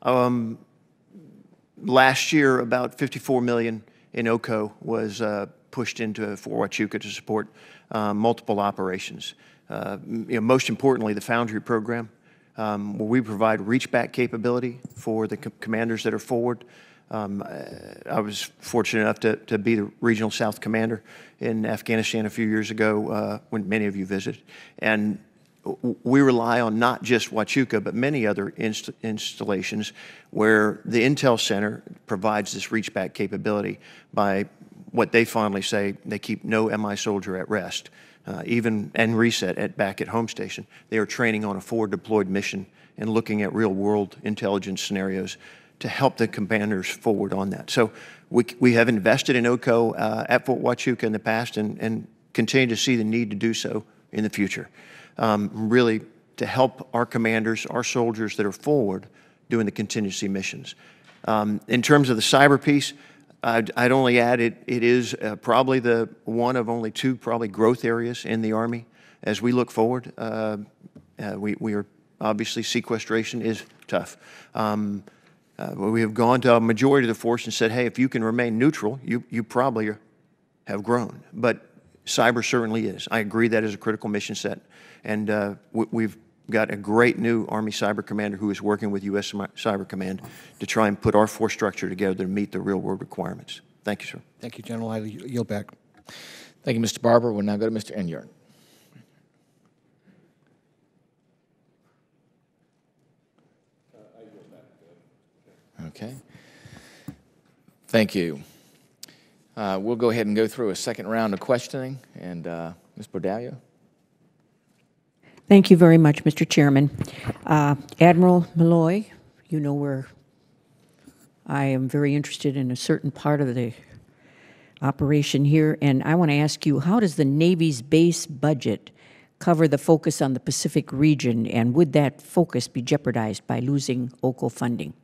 last year about $54 million in OCO was pushed into Fort Huachuca to support multiple operations. Most importantly, the Foundry program, where we provide reach-back capability for the commanders that are forward. I was fortunate enough to be the regional South Commander in Afghanistan a few years ago when many of you visited. And we rely on not just Huachuca, but many other installations where the Intel Center provides this reach-back capability by what they fondly say, they keep no MI soldier at rest, and reset back at home station. They are training on a forward deployed mission and looking at real-world intelligence scenarios to help the commanders forward on that. So we have invested in OCO at Fort Huachuca in the past and continue to see the need to do so in the future. Really to help our commanders, our soldiers that are forward doing the contingency missions. In terms of the cyber piece, I'd only add it is probably the one of only two probably growth areas in the Army as we look forward. We are obviously sequestration is tough. We have gone to a majority of the force and said, hey, if you can remain neutral, you probably have grown. But cyber certainly is. I agree that is a critical mission set. And we've got a great new Army Cyber Commander who is working with U.S. Cyber Command to try and put our force structure together to meet the real-world requirements. Thank you, sir. Thank you, General. I yield back. Thank you, Mr. Barber. We'll now go to Mr. Enyart. Okay. Thank you. We'll go ahead and go through a second round of questioning. And Ms. Bordallo? Thank you very much, Mr. Chairman. Admiral Malloy, you know where I am very interested in a certain part of the operation here, and I want to ask you, how does the Navy's base budget cover the focus on the Pacific region, and would that focus be jeopardized by losing OCO funding?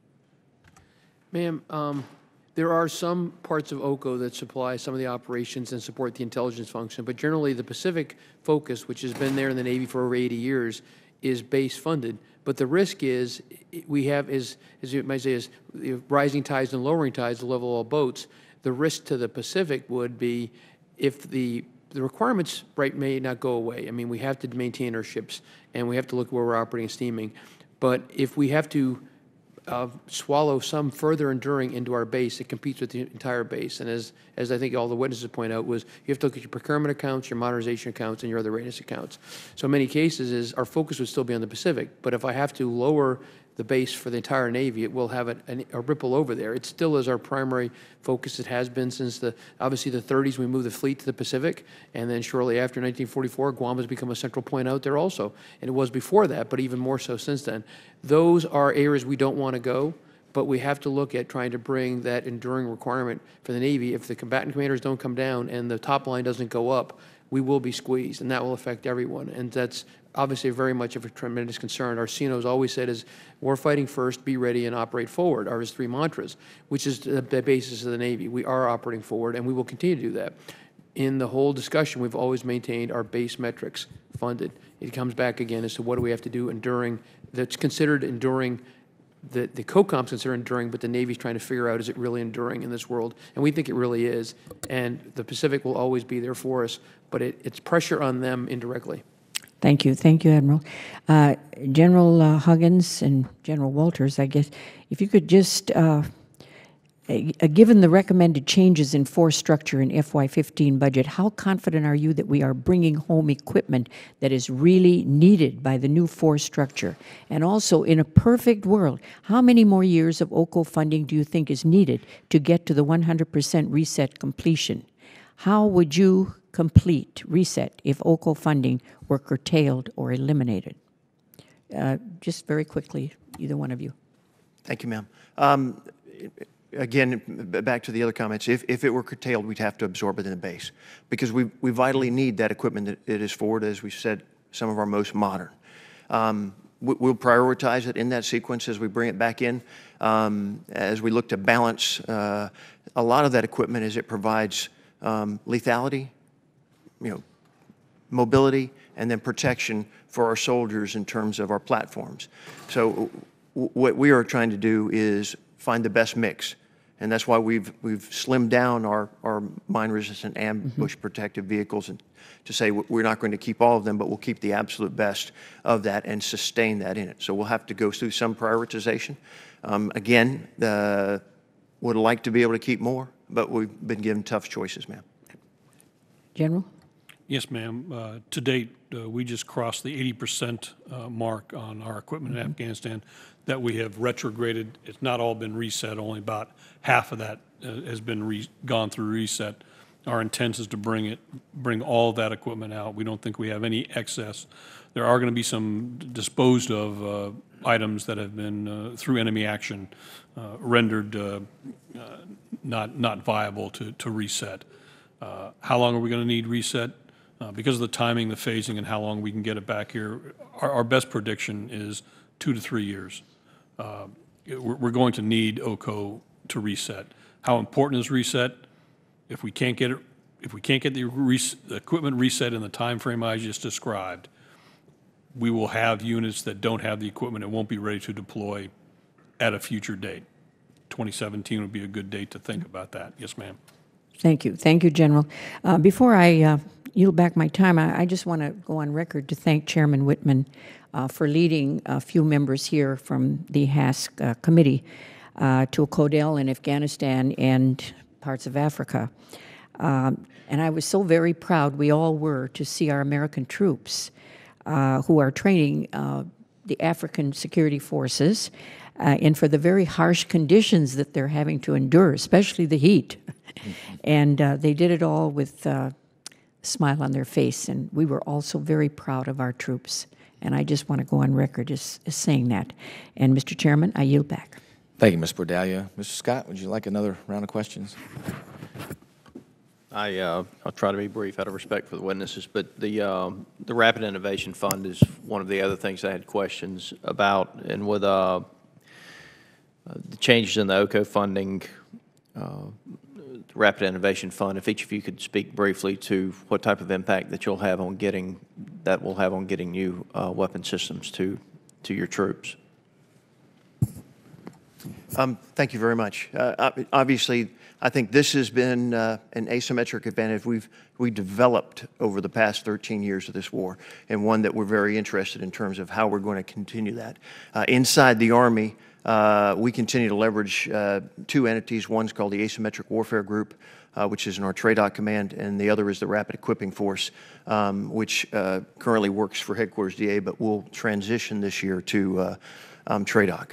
Ma'am, there are some parts of OCO that supply some of the operations and support the intelligence function, but generally the Pacific focus, which has been there in the Navy for over 80 years, is base funded. But the risk is, we have, as you might say, is rising tides and lowering tides, the level of all boats. The risk to the Pacific would be if the requirements, right, may not go away. I mean, we have to maintain our ships, and we have to look where we're operating and steaming. But if we have to swallow some further enduring into our base, it competes with the entire base. And as I think all the witnesses point out, was you have to look at your procurement accounts, your modernization accounts, and your other readiness accounts. So in many cases, our focus would still be on the Pacific. But if I have to lower the base for the entire Navy, it will have a ripple over there. It still is our primary focus. It has been since obviously the 30s. We moved the fleet to the Pacific, and then shortly after 1944, Guam has become a central point out there also. And it was before that, but even more so since then. Those are areas we don't want to go, but we have to look at trying to bring that enduring requirement for the Navy. If the combatant commanders don't come down and the top line doesn't go up, we will be squeezed, and that will affect everyone. And that's obviously very much of a tremendous concern. Our CNO's always said is, war fighting first, be ready, and operate forward, are his three mantras, which is the basis of the Navy. We are operating forward, and we will continue to do that. In the whole discussion, we've always maintained our base metrics funded. It comes back again as to what do we have to do enduring, that's considered enduring, the COCOM's considered enduring, but the Navy's trying to figure out, is it really enduring in this world? And we think it really is. And the Pacific will always be there for us, but it's pressure on them indirectly. Thank you. Thank you, Admiral. General Huggins and General Walters, I guess, if you could just, given the recommended changes in force structure in FY15 budget, how confident are you that we are bringing home equipment that is really needed by the new force structure? And also, in a perfect world, how many more years of OCO funding do you think is needed to get to the 100% reset completion? How would you complete reset if OCO funding were curtailed or eliminated? Just very quickly, either one of you. Thank you, ma'am. Again, back to the other comments, if it were curtailed, we'd have to absorb it in the base because we vitally need that equipment that it is forward, as we said, some of our most modern. We'll prioritize it in that sequence as we bring it back in, as we look to balance a lot of that equipment as it provides lethality, mobility, and then protection for our soldiers in terms of our platforms. So what we are trying to do is find the best mix, and that's why we've slimmed down our mine-resistant ambush protective vehicles, and to say we're not going to keep all of them, but we'll keep the absolute best of that and sustain that in it. So we'll have to go through some prioritization. Again, would like to be able to keep more, but we've been given tough choices, ma'am. General? Yes, ma'am. To date, we just crossed the 80% mark on our equipment in Afghanistan that we have retrograded. It's not all been reset. Only about half of that has been gone through reset. Our intent is to bring all that equipment out. We don't think we have any excess. There are going to be some disposed of items that have been, through enemy action, rendered not viable to reset. How long are we going to need reset? Because of the timing, the phasing, and how long we can get it back here, our best prediction is 2 to 3 years. We're going to need OCO to reset. How important is reset? If we can't get the equipment reset in the time frame I just described, we will have units that don't have the equipment and won't be ready to deploy at a future date. 2017 would be a good date to think about that. Yes, ma'am. Thank you. Thank you, General. Before I yield back my time, I just want to go on record to thank Chairman Whitman for leading a few members here from the HASC committee to a CODEL in Afghanistan and parts of Africa. And I was so very proud, we all were, to see our American troops who are training the African security forces and for the very harsh conditions that they're having to endure, especially the heat. And they did it all with a smile on their face, and we were also very proud of our troops. And I just want to go on record as saying that. And, Mr. Chairman, I yield back. Thank you, Ms. Bordalia. Mr. Scott, would you like another round of questions? I'll try to be brief out of respect for the witnesses, but the Rapid Innovation Fund is one of the other things I had questions about, and with the changes in the OCO funding, the Rapid Innovation Fund, if each of you could speak briefly to what type of impact that will have on getting new weapon systems to your troops. Thank you very much. Obviously, I think this has been an asymmetric advantage we've developed over the past 13 years of this war, and one that we're very interested in terms of how we're going to continue that. Inside the Army, we continue to leverage two entities. One's called the Asymmetric Warfare Group, which is in our TRADOC command, and the other is the Rapid Equipping Force, which currently works for Headquarters DA, but will transition this year to TRADOC.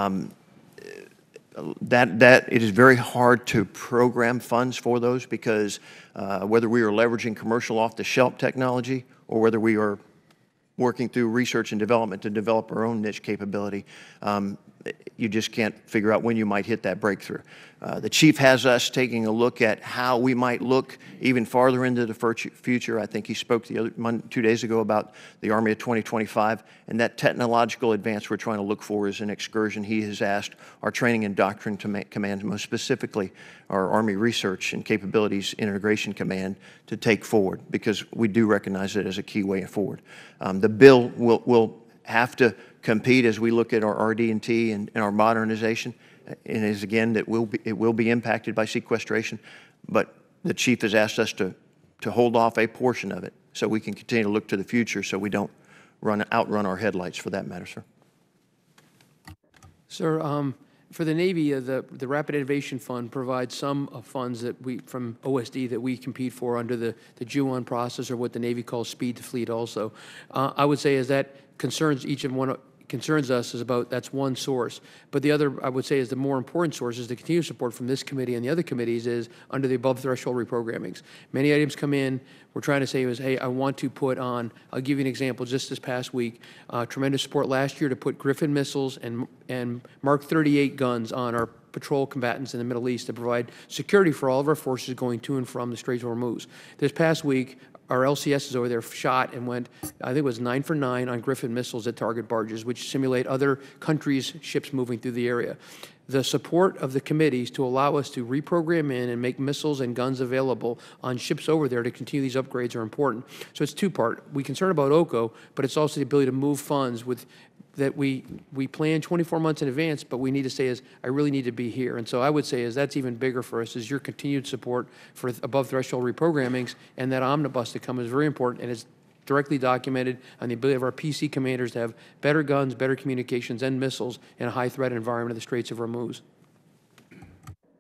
It is very hard to program funds for those because whether we are leveraging commercial off-the-shelf technology or whether we are working through research and development to develop our own niche capability, you just can't figure out when you might hit that breakthrough. The chief has us taking a look at how we might look even farther into the future. I think he spoke 2 days ago about the Army of 2025, and that technological advance we're trying to look for is an excursion. He has asked our Training and Doctrine Command, most specifically our Army Research and Capabilities Integration Command, to take forward, because we do recognize it as a key way forward. The bill will have to compete as we look at our RD&T and our modernization, and is again that it will be impacted by sequestration, but the chief has asked us to hold off a portion of it so we can continue to look to the future so we don't outrun our headlights, for that matter, sir. Sir, for the Navy, the Rapid Innovation Fund provides some funds that from OSD that we compete for under the JUON process, or what the Navy calls Speed to Fleet also. I would say is that concerns us is about, that's one source. But the other, I would say, is the more important source is the continued support from this committee and the other committees is under the above threshold reprogrammings. Many items come in, we're trying to say is, hey, I want to put on, I'll give you an example, just this past week, tremendous support last year to put Griffin missiles and Mark 38 guns on our patrol combatants in the Middle East to provide security for all of our forces going to and from the Straits of Hormuz. This past week, our LCSs over there shot and went, I think it was 9 for 9 on Griffin missiles that target barges, which simulate other countries' ships moving through the area. The support of the committees to allow us to reprogram in and make missiles and guns available on ships over there to continue these upgrades are important. So it's two-part. We concern about OCO, but it's also the ability to move funds that we plan 24 months in advance, but we need to say is, I really need to be here. And so I would say is that's even bigger for us, is your continued support for above threshold reprogrammings, and that omnibus to come is very important, and it's directly documented on the ability of our PC commanders to have better guns, better communications, and missiles in a high threat environment of the Straits of Hormuz.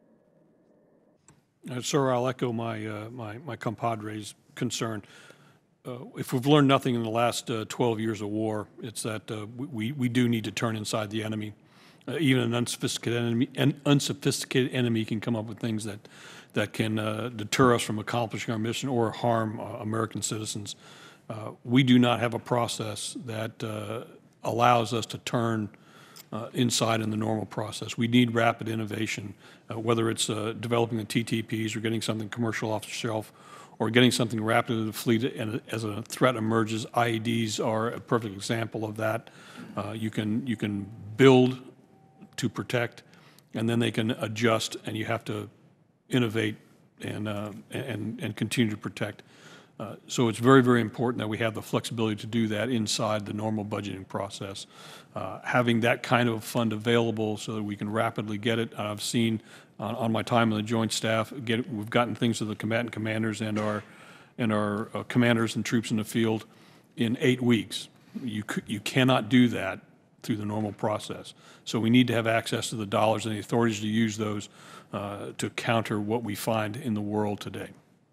Sir, I'll echo my compadre's concern. If we've learned nothing in the last 12 years of war, it's that we do need to turn inside the enemy. Even an unsophisticated enemy can come up with things that can deter us from accomplishing our mission or harm American citizens. We do not have a process that allows us to turn inside in the normal process. We need rapid innovation, whether it's developing the TTPs or getting something commercial off the shelf or getting something rapid into the fleet and as a threat emerges. IEDs are a perfect example of that. You can build to protect, and then they can adjust, and you have to innovate and continue to protect. So it's very, very important that we have the flexibility to do that inside the normal budgeting process. Having that kind of fund available so that we can rapidly get it. I've seen on my time on the Joint Staff, we've gotten things to the combatant commanders and our commanders and troops in the field in 8 weeks. You cannot do that through the normal process. So we need to have access to the dollars and the authorities to use those to counter what we find in the world today.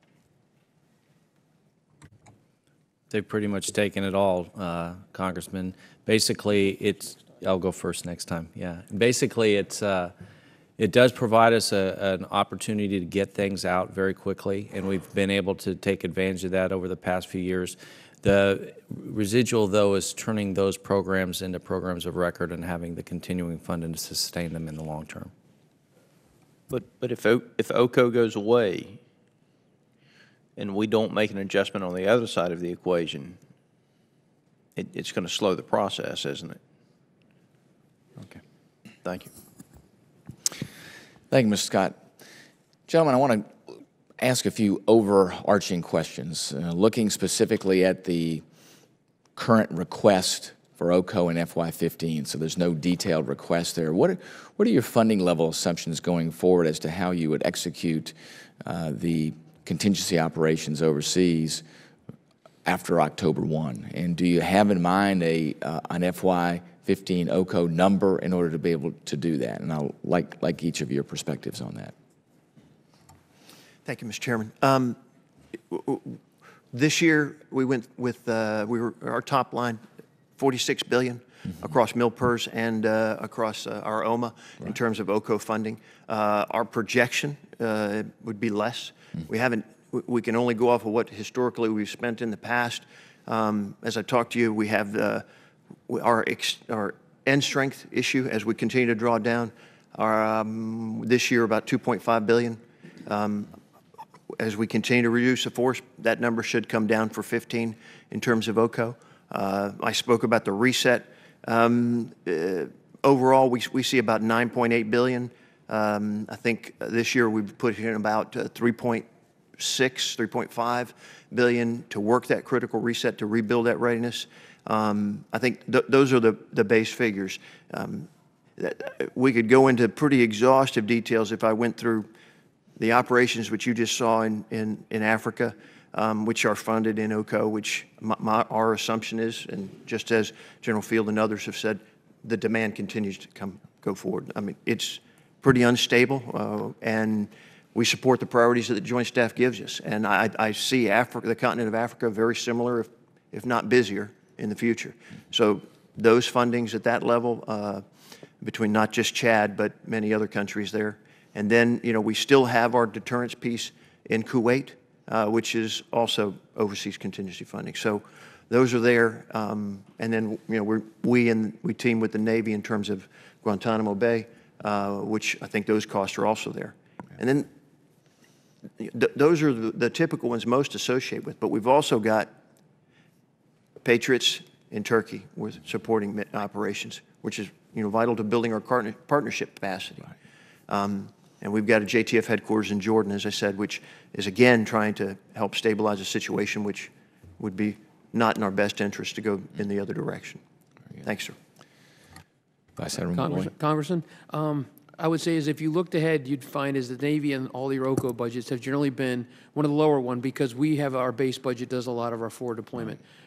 They've pretty much taken it all, Congressman. Basically, I'll go first next time, yeah. Basically, it does provide us an opportunity to get things out very quickly, and we've been able to take advantage of that over the past few years. The residual, though, is turning those programs into programs of record and having the continuing funding to sustain them in the long term. But if OCO goes away and we don't make an adjustment on the other side of the equation, it's going to slow the process, isn't it? Okay. Thank you. Thank you, Mr. Scott. Gentlemen, I want to ask a few overarching questions, looking specifically at the current request for OCO in FY15, so there's no detailed request there. What are your funding level assumptions going forward as to how you would execute the contingency operations overseas after October 1? And do you have in mind an FY15 OCO number in order to be able to do that? And I'll like each of your perspectives on that. Thank you, Mr. Chairman. This year, we went with our top line, $46 billion across MILPERS and across our OMA in terms of OCO funding. Our projection would be less. We can only go off of what historically we've spent in the past. As I talked to you, we have our end strength issue as we continue to draw down. This year, about $2.5 billion. As we continue to reduce the force, that number should come down for 15 in terms of OCO. I spoke about the reset. Overall, we see about $9.8 billion. I think this year we've put in about 3.5 billion to work that critical reset to rebuild that readiness. I think those are the base figures. We could go into pretty exhaustive details if I went through the operations which you just saw in Africa, which are funded in OCO, which our assumption is, and just as General Field and others have said, the demand continues to go forward. I mean, it's pretty unstable, and we support the priorities that the Joint Staff gives us. And I see the continent of Africa, very similar, if not busier, in the future. So those fundings at that level, between not just Chad, but many other countries there. And then, we still have our deterrence piece in Kuwait, which is also overseas contingency funding. So those are there. And then, we team with the Navy in terms of Guantanamo Bay, which I think those costs are also there. And then those are the typical ones most associated with. But we've also got Patriots in Turkey with supporting operations, which is vital to building our partnership capacity. And we've got a JTF headquarters in Jordan, as I said, which is, again, trying to help stabilize a situation which would be not in our best interest to go in the other direction. Thanks, sir. Vice Admiral Congressman, I would say is if you looked ahead, you'd find is the Navy and all your OCO budgets have generally been one of the lower one because we have our base budget does a lot of our forward deployment.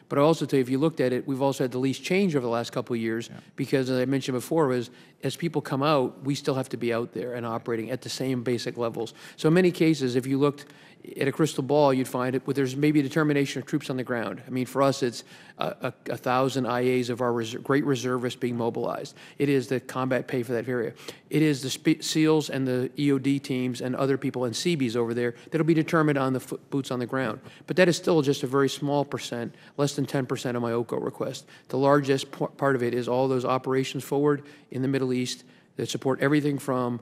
But I also tell you, if you looked at it, we've also had the lease change over the last couple of years because, as I mentioned before, as people come out, we still have to be out there and operating at the same basic levels. So in many cases, if you looked at a crystal ball, you'd find it, there's maybe a determination of troops on the ground. I mean, for us, it's 1,000 IAs of our great reservists being mobilized. It is the combat pay for that area. It is the SEALs and the EOD teams and other people and Seabees over there that'll be determined on the boots on the ground. But that is still just a very small percent, less than 10% of my OCO request. The largest part of it is all those operations forward in the Middle East that support everything from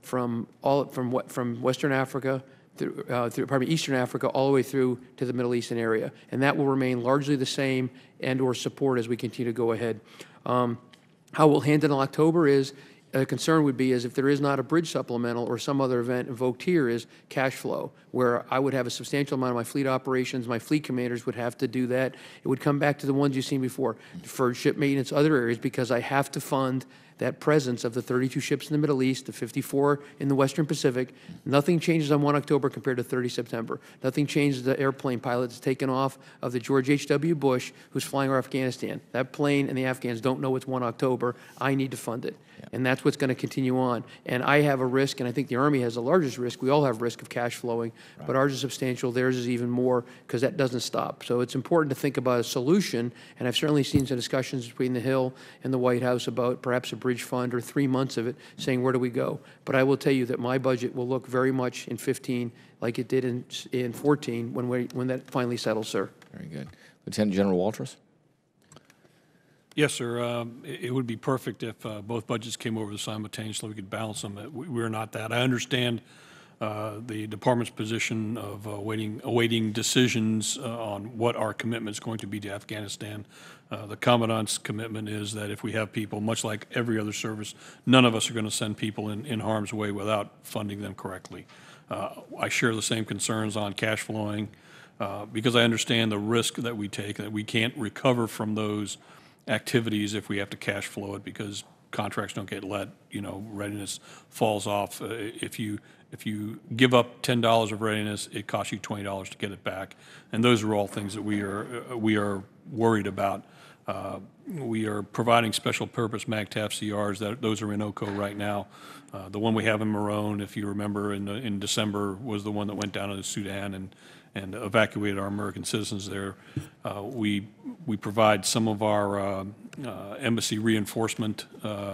Western Africa through Eastern Africa all the way through to the Middle Eastern area, and that will remain largely the same and/or support as we continue to go ahead. How we'll handle in October is a concern would be is if there is not a bridge supplemental or some other event invoked here is cash flow, where I would have a substantial amount of my fleet operations, my fleet commanders would have to do that. It would come back to the ones you've seen before, deferred ship maintenance, other areas, because I have to fund that presence of the 32 ships in the Middle East, the 54 in the Western Pacific. Nothing changes on 1 October compared to 30 September. Nothing changes the airplane pilot that's taken off of the George H.W. Bush who's flying over Afghanistan. That plane and the Afghans don't know it's 1 October. I need to fund it. And that's what's going to continue on. And I have a risk, and I think the Army has the largest risk. We all have risk of cash flowing, but ours is substantial. Theirs is even more because that doesn't stop. So it's important to think about a solution, and I've certainly seen some discussions between the Hill and the White House about perhaps a bridge fund or 3 months of it, saying where do we go. But I will tell you that my budget will look very much in 15 like it did in 14 when that finally settles, sir. Very good. Lieutenant General Walters? Yes, sir. It would be perfect if both budgets came over simultaneously. We could balance them. We're not that. I understand the department's position of awaiting decisions on what our commitment is going to be to Afghanistan. The Commandant's commitment is that if we have people, much like every other service, none of us are going to send people in harm's way without funding them correctly. I share the same concerns on cash flowing because I understand the risk that we take, that we can't recover from those activities if we have to cash flow it because contracts don't get let, readiness falls off. If you give up $10 of readiness, it costs you $20 to get it back. And those are all things that we are worried about. We are providing special purpose MAGTF CRs. Those are in OCO right now. The one we have in Morone, if you remember, in December was the one that went down to the Sudan and evacuated our American citizens there. We provide some of our embassy reinforcement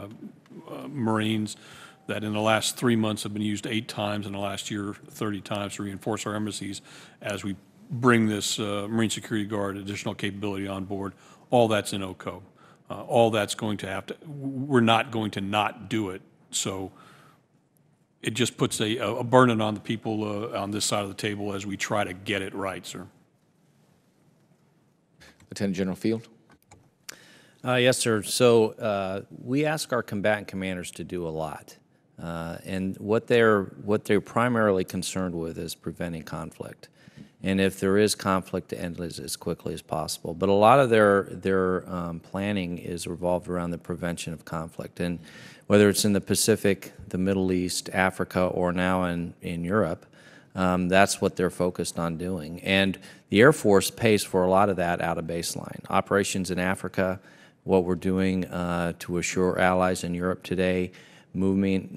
Marines that in the last 3 months have been used 8 times, in the last year 30 times to reinforce our embassies as we bring this Marine Security Guard additional capability on board. All that's in OCO. All that's going to we're not going to not do it. So it just puts a burden on the people on this side of the table as we try to get it right, sir. Lieutenant General Field? Yes, sir. So we ask our combatant commanders to do a lot. And what they're primarily concerned with is preventing conflict. And if there is conflict, to end it as quickly as possible. But a lot of their planning is revolved around the prevention of conflict. And whether it's in the Pacific, the Middle East, Africa, or now in Europe, that's what they're focused on doing. And the Air Force pays for a lot of that out of baseline. Operations in Africa, what we're doing to assure allies in Europe today, moving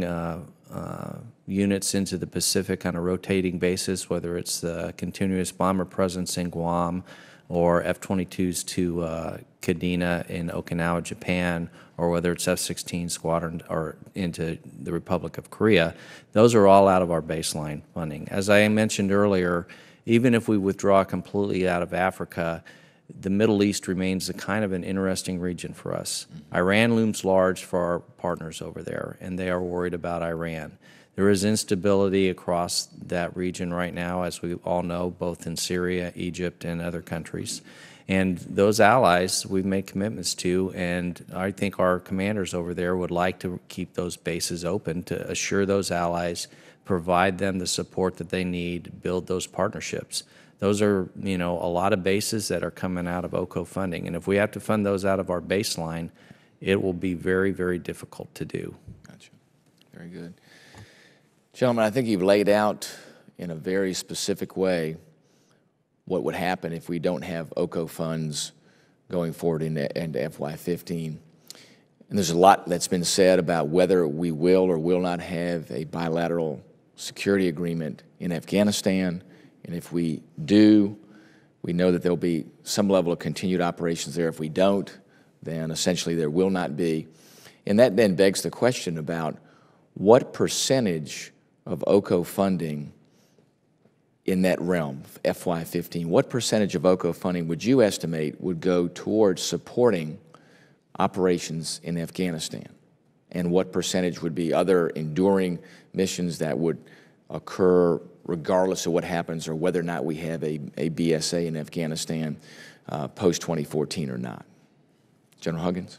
units into the Pacific on a rotating basis, whether it's the continuous bomber presence in Guam or F-22s to Kadena in Okinawa, Japan, or whether it's F-16 squadron or into the Republic of Korea, those are all out of our baseline funding. As I mentioned earlier, even if we withdraw completely out of Africa, the Middle East remains a kind of an interesting region for us. Iran looms large for our partners over there, and they are worried about Iran. There is instability across that region right now, as we all know, both in Syria, Egypt, and other countries. And those allies we've made commitments to, and I think our commanders over there would like to keep those bases open to assure those allies, provide them the support that they need, build those partnerships. Those are, a lot of bases that are coming out of OCO funding. And if we have to fund those out of our baseline, it will be very, very difficult to do. Gotcha. Very good. Gentlemen, I think you've laid out in a very specific way what would happen if we don't have OCO funds going forward into FY15. And there's a lot that's been said about whether we will or will not have a bilateral security agreement in Afghanistan. And if we do, we know that there'll be some level of continued operations there. If we don't, then essentially there will not be. And that then begs the question about what percentage of OCO funding in that realm, FY15, what percentage of OCO funding would you estimate would go towards supporting operations in Afghanistan? And what percentage would be other enduring missions that would occur regardless of what happens or whether or not we have a BSA in Afghanistan post-2014 or not? General Huggins?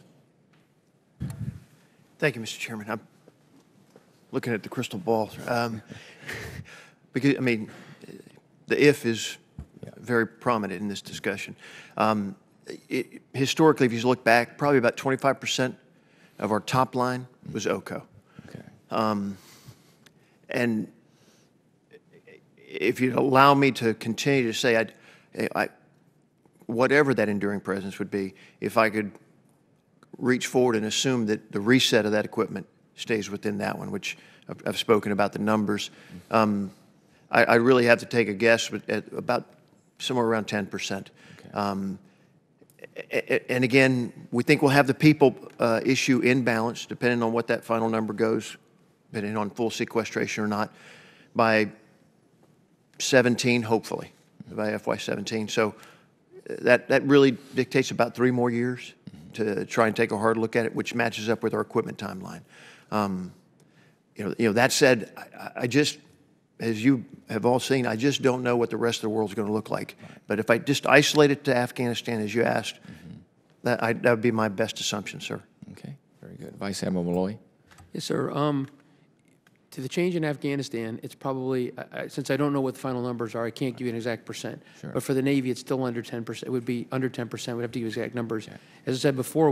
Thank you, Mr. Chairman. I'm looking at the crystal ball. Because, I mean, the if is very prominent in this discussion. Historically, if you look back, probably about 25% of our top line was OCO. Okay. And if you'd allow me to continue to say, whatever that enduring presence would be, if I could reach forward and assume that the reset of that equipment stays within that one, which I've spoken about the numbers, I really have to take a guess at about somewhere around 10%. Okay. And again, we think we'll have the people issue in balance, depending on what that final number goes, depending on full sequestration or not, by 17, hopefully, by FY17. So that really dictates about 3 more years to try and take a hard look at it, which matches up with our equipment timeline. You know, that said, I just, as you have all seen, I just don't know what the rest of the world's going to look like. Right. But if I just isolate it to Afghanistan, as you asked, that would be my best assumption, sir. Okay, very good. Vice Admiral Malloy? Yes, sir. To the change in Afghanistan, it's probably, since I don't know what the final numbers are, I can't give you an exact percent. Sure. But for the Navy, it's still under 10%. It would be under 10%. We'd have to give exact numbers. Okay. As I said before,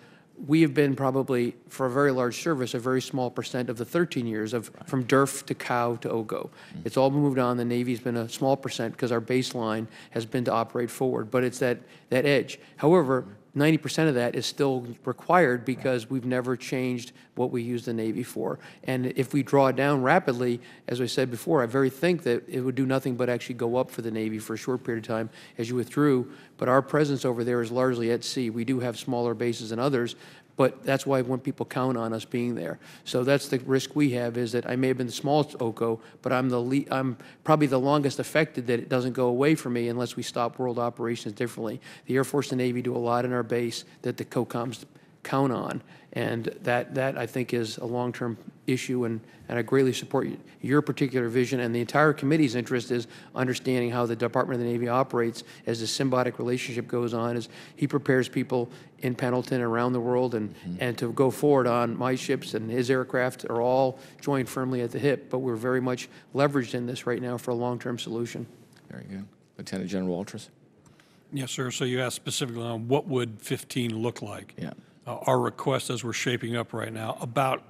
we have been probably, for a very large service, a very small percent of the 13 years of from DERF to COW to OCO. It's all moved on. The Navy's been a small percent because our baseline has been to operate forward, but it's that edge. However, 90% of that is still required because we've never changed what we use the Navy for. And if we draw it down rapidly, as I said before, I very think that it would do nothing but actually go up for the Navy for a short period of time as you withdrew. But our presence over there is largely at sea. We do have smaller bases than others, but that's why when people count on us being there. So that's the risk we have, is that I may have been the smallest OCO, but I'm probably the longest affected that it doesn't go away from me unless we stop world operations differently. The Air Force and Navy do a lot in our base that the COCOMs count on, and that I think is a long-term issue, and I greatly support your particular vision, and the entire committee's interest is understanding how the Department of the Navy operates as the symbiotic relationship goes on, as he prepares people in Pendleton and around the world, and to go forward on my ships and his aircraft are all joined firmly at the hip, but we're very much leveraged in this right now for a long-term solution. Very good. Lieutenant General Walters? Yes, sir. So you asked specifically on what would 15 look like. Yeah. Our request, as we're shaping up right now, about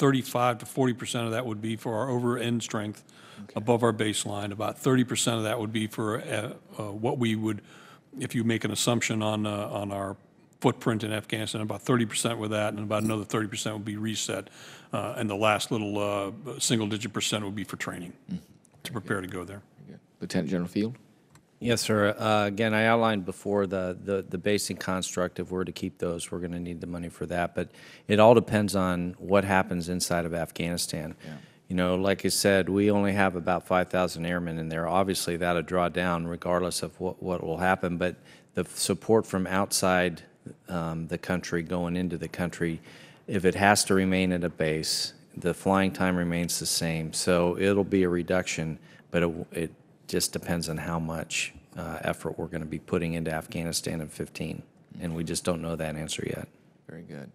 35 to 40% of that would be for our over-end strength above our baseline. About 30% of that would be for what we would, if you make an assumption on our footprint in Afghanistan, about 30% with that, and about another 30% would be reset. And the last little single-digit percent would be for training to prepare to go there. Lieutenant General Field? Yes, sir. Again, I outlined before the basic construct. If we're to keep those, we're going to need the money for that. But it all depends on what happens inside of Afghanistan. Yeah. You know, like I said, we only have about 5,000 airmen in there. Obviously, that'll draw down regardless of what will happen. But the support from outside the country going into the country, if it has to remain at a base, the flying time remains the same. So it'll be a reduction, but it just depends on how much effort we're going to be putting into Afghanistan in 15, and we just don't know that answer yet. Very good.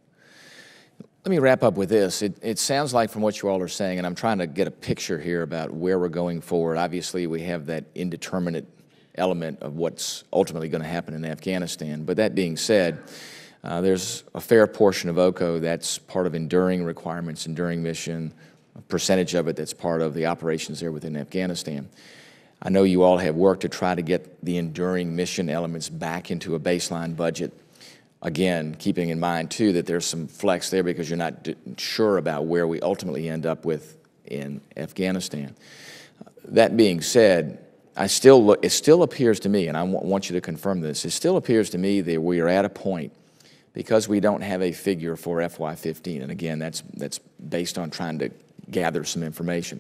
Let me wrap up with this. It sounds like from what you all are saying, and I'm trying to get a picture here about where we're going forward. Obviously, we have that indeterminate element of what's ultimately going to happen in Afghanistan. But that being said, there's a fair portion of OCO that's part of enduring requirements, enduring mission, a percentage of it that's part of the operations there within Afghanistan. I know you all have worked to try to get the enduring mission elements back into a baseline budget. Again, keeping in mind, too, that there's some flex there because you're not sure about where we ultimately end up with in Afghanistan. That being said, it still appears to me, and I want you to confirm this, it still appears to me that we are at a point, because we don't have a figure for FY15, and again, that's based on trying to gather some information,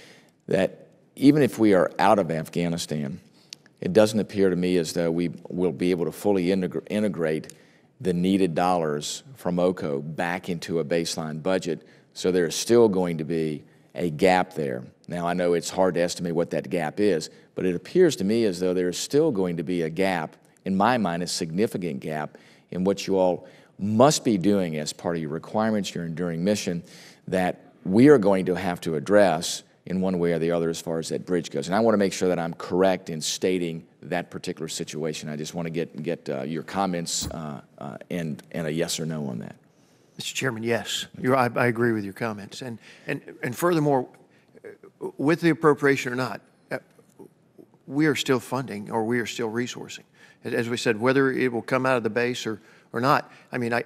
that even if we are out of Afghanistan, it doesn't appear to me as though we will be able to fully integrate the needed dollars from OCO back into a baseline budget, so there's still going to be a gap there. Now, I know it's hard to estimate what that gap is, but it appears to me as though there's still going to be a gap, in my mind, a significant gap in what you all must be doing as part of your requirements, your enduring mission, that we are going to have to address in one way or the other as far as that bridge goes. And I want to make sure that I'm correct in stating that particular situation. I just want to get your comments and a yes or no on that. Mr. Chairman, yes, I agree with your comments. And furthermore, with the appropriation or not, we are still funding or we are still resourcing. As we said, whether it will come out of the base or not, I mean,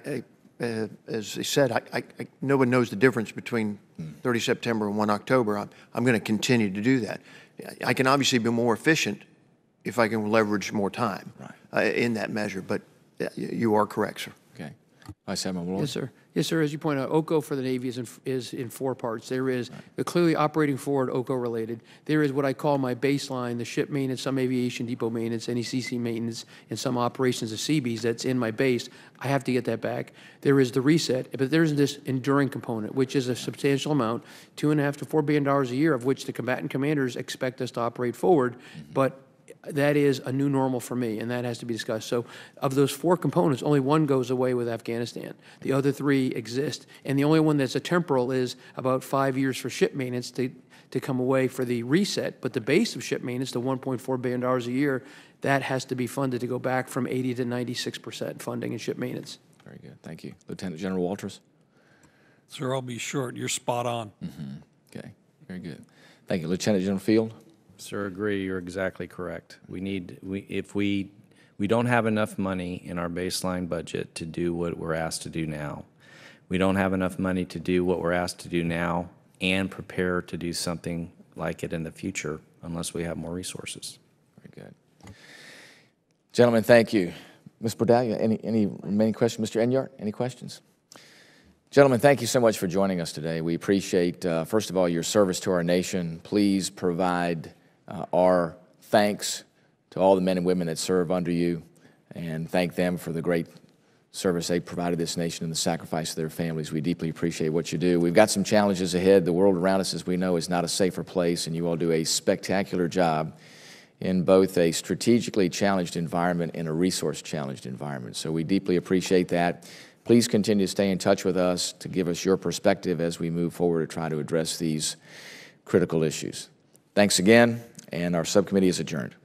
as they said, no one knows the difference between 30 September and 1 October. I'm going to continue to do that. I can obviously be more efficient if I can leverage more time in that measure, but you are correct, sir. Okay. Vice Admiral Malloy. Yes, sir. Yes, sir. As you point out, OCO for the Navy is in four parts. There is the clearly operating forward OCO related. There is what I call my baseline, the ship maintenance, some aviation depot maintenance, NECC maintenance, and some operations of Seabees that's in my base. I have to get that back. There is the reset, but there's this enduring component, which is a substantial amount, $2.5 to $4 billion a year, of which the combatant commanders expect us to operate forward. But that is a new normal for me, and that has to be discussed. So of those four components, only one goes away with Afghanistan. The other three exist, and the only one that's a temporal is about 5 years for ship maintenance to come away for the reset. But the base of ship maintenance, the $1.4 billion a year, that has to be funded to go back from 80 to 96% funding in ship maintenance. Very good. Thank you. Lieutenant General Walters. Sir, I'll be short. You're spot on. Okay. Very good. Thank you. Lieutenant General Field. Sir, agree. You're exactly correct. If we don't have enough money in our baseline budget to do what we're asked to do now. We don't have enough money to do what we're asked to do now and prepare to do something like it in the future unless we have more resources. Very good. Gentlemen, thank you. Ms. Bordalia, any remaining questions? Mr. Enyart, any questions? Gentlemen, thank you so much for joining us today. We appreciate, first of all, your service to our nation. Please provide our thanks to all the men and women that serve under you and thank them for the great service they provided this nation and the sacrifice of their families. We deeply appreciate what you do. We've got some challenges ahead. The world around us, as we know, is not a safer place, and you all do a spectacular job in both a strategically challenged environment and a resource-challenged environment. So we deeply appreciate that. Please continue to stay in touch with us to give us your perspective as we move forward to try to address these critical issues. Thanks again, and our subcommittee is adjourned.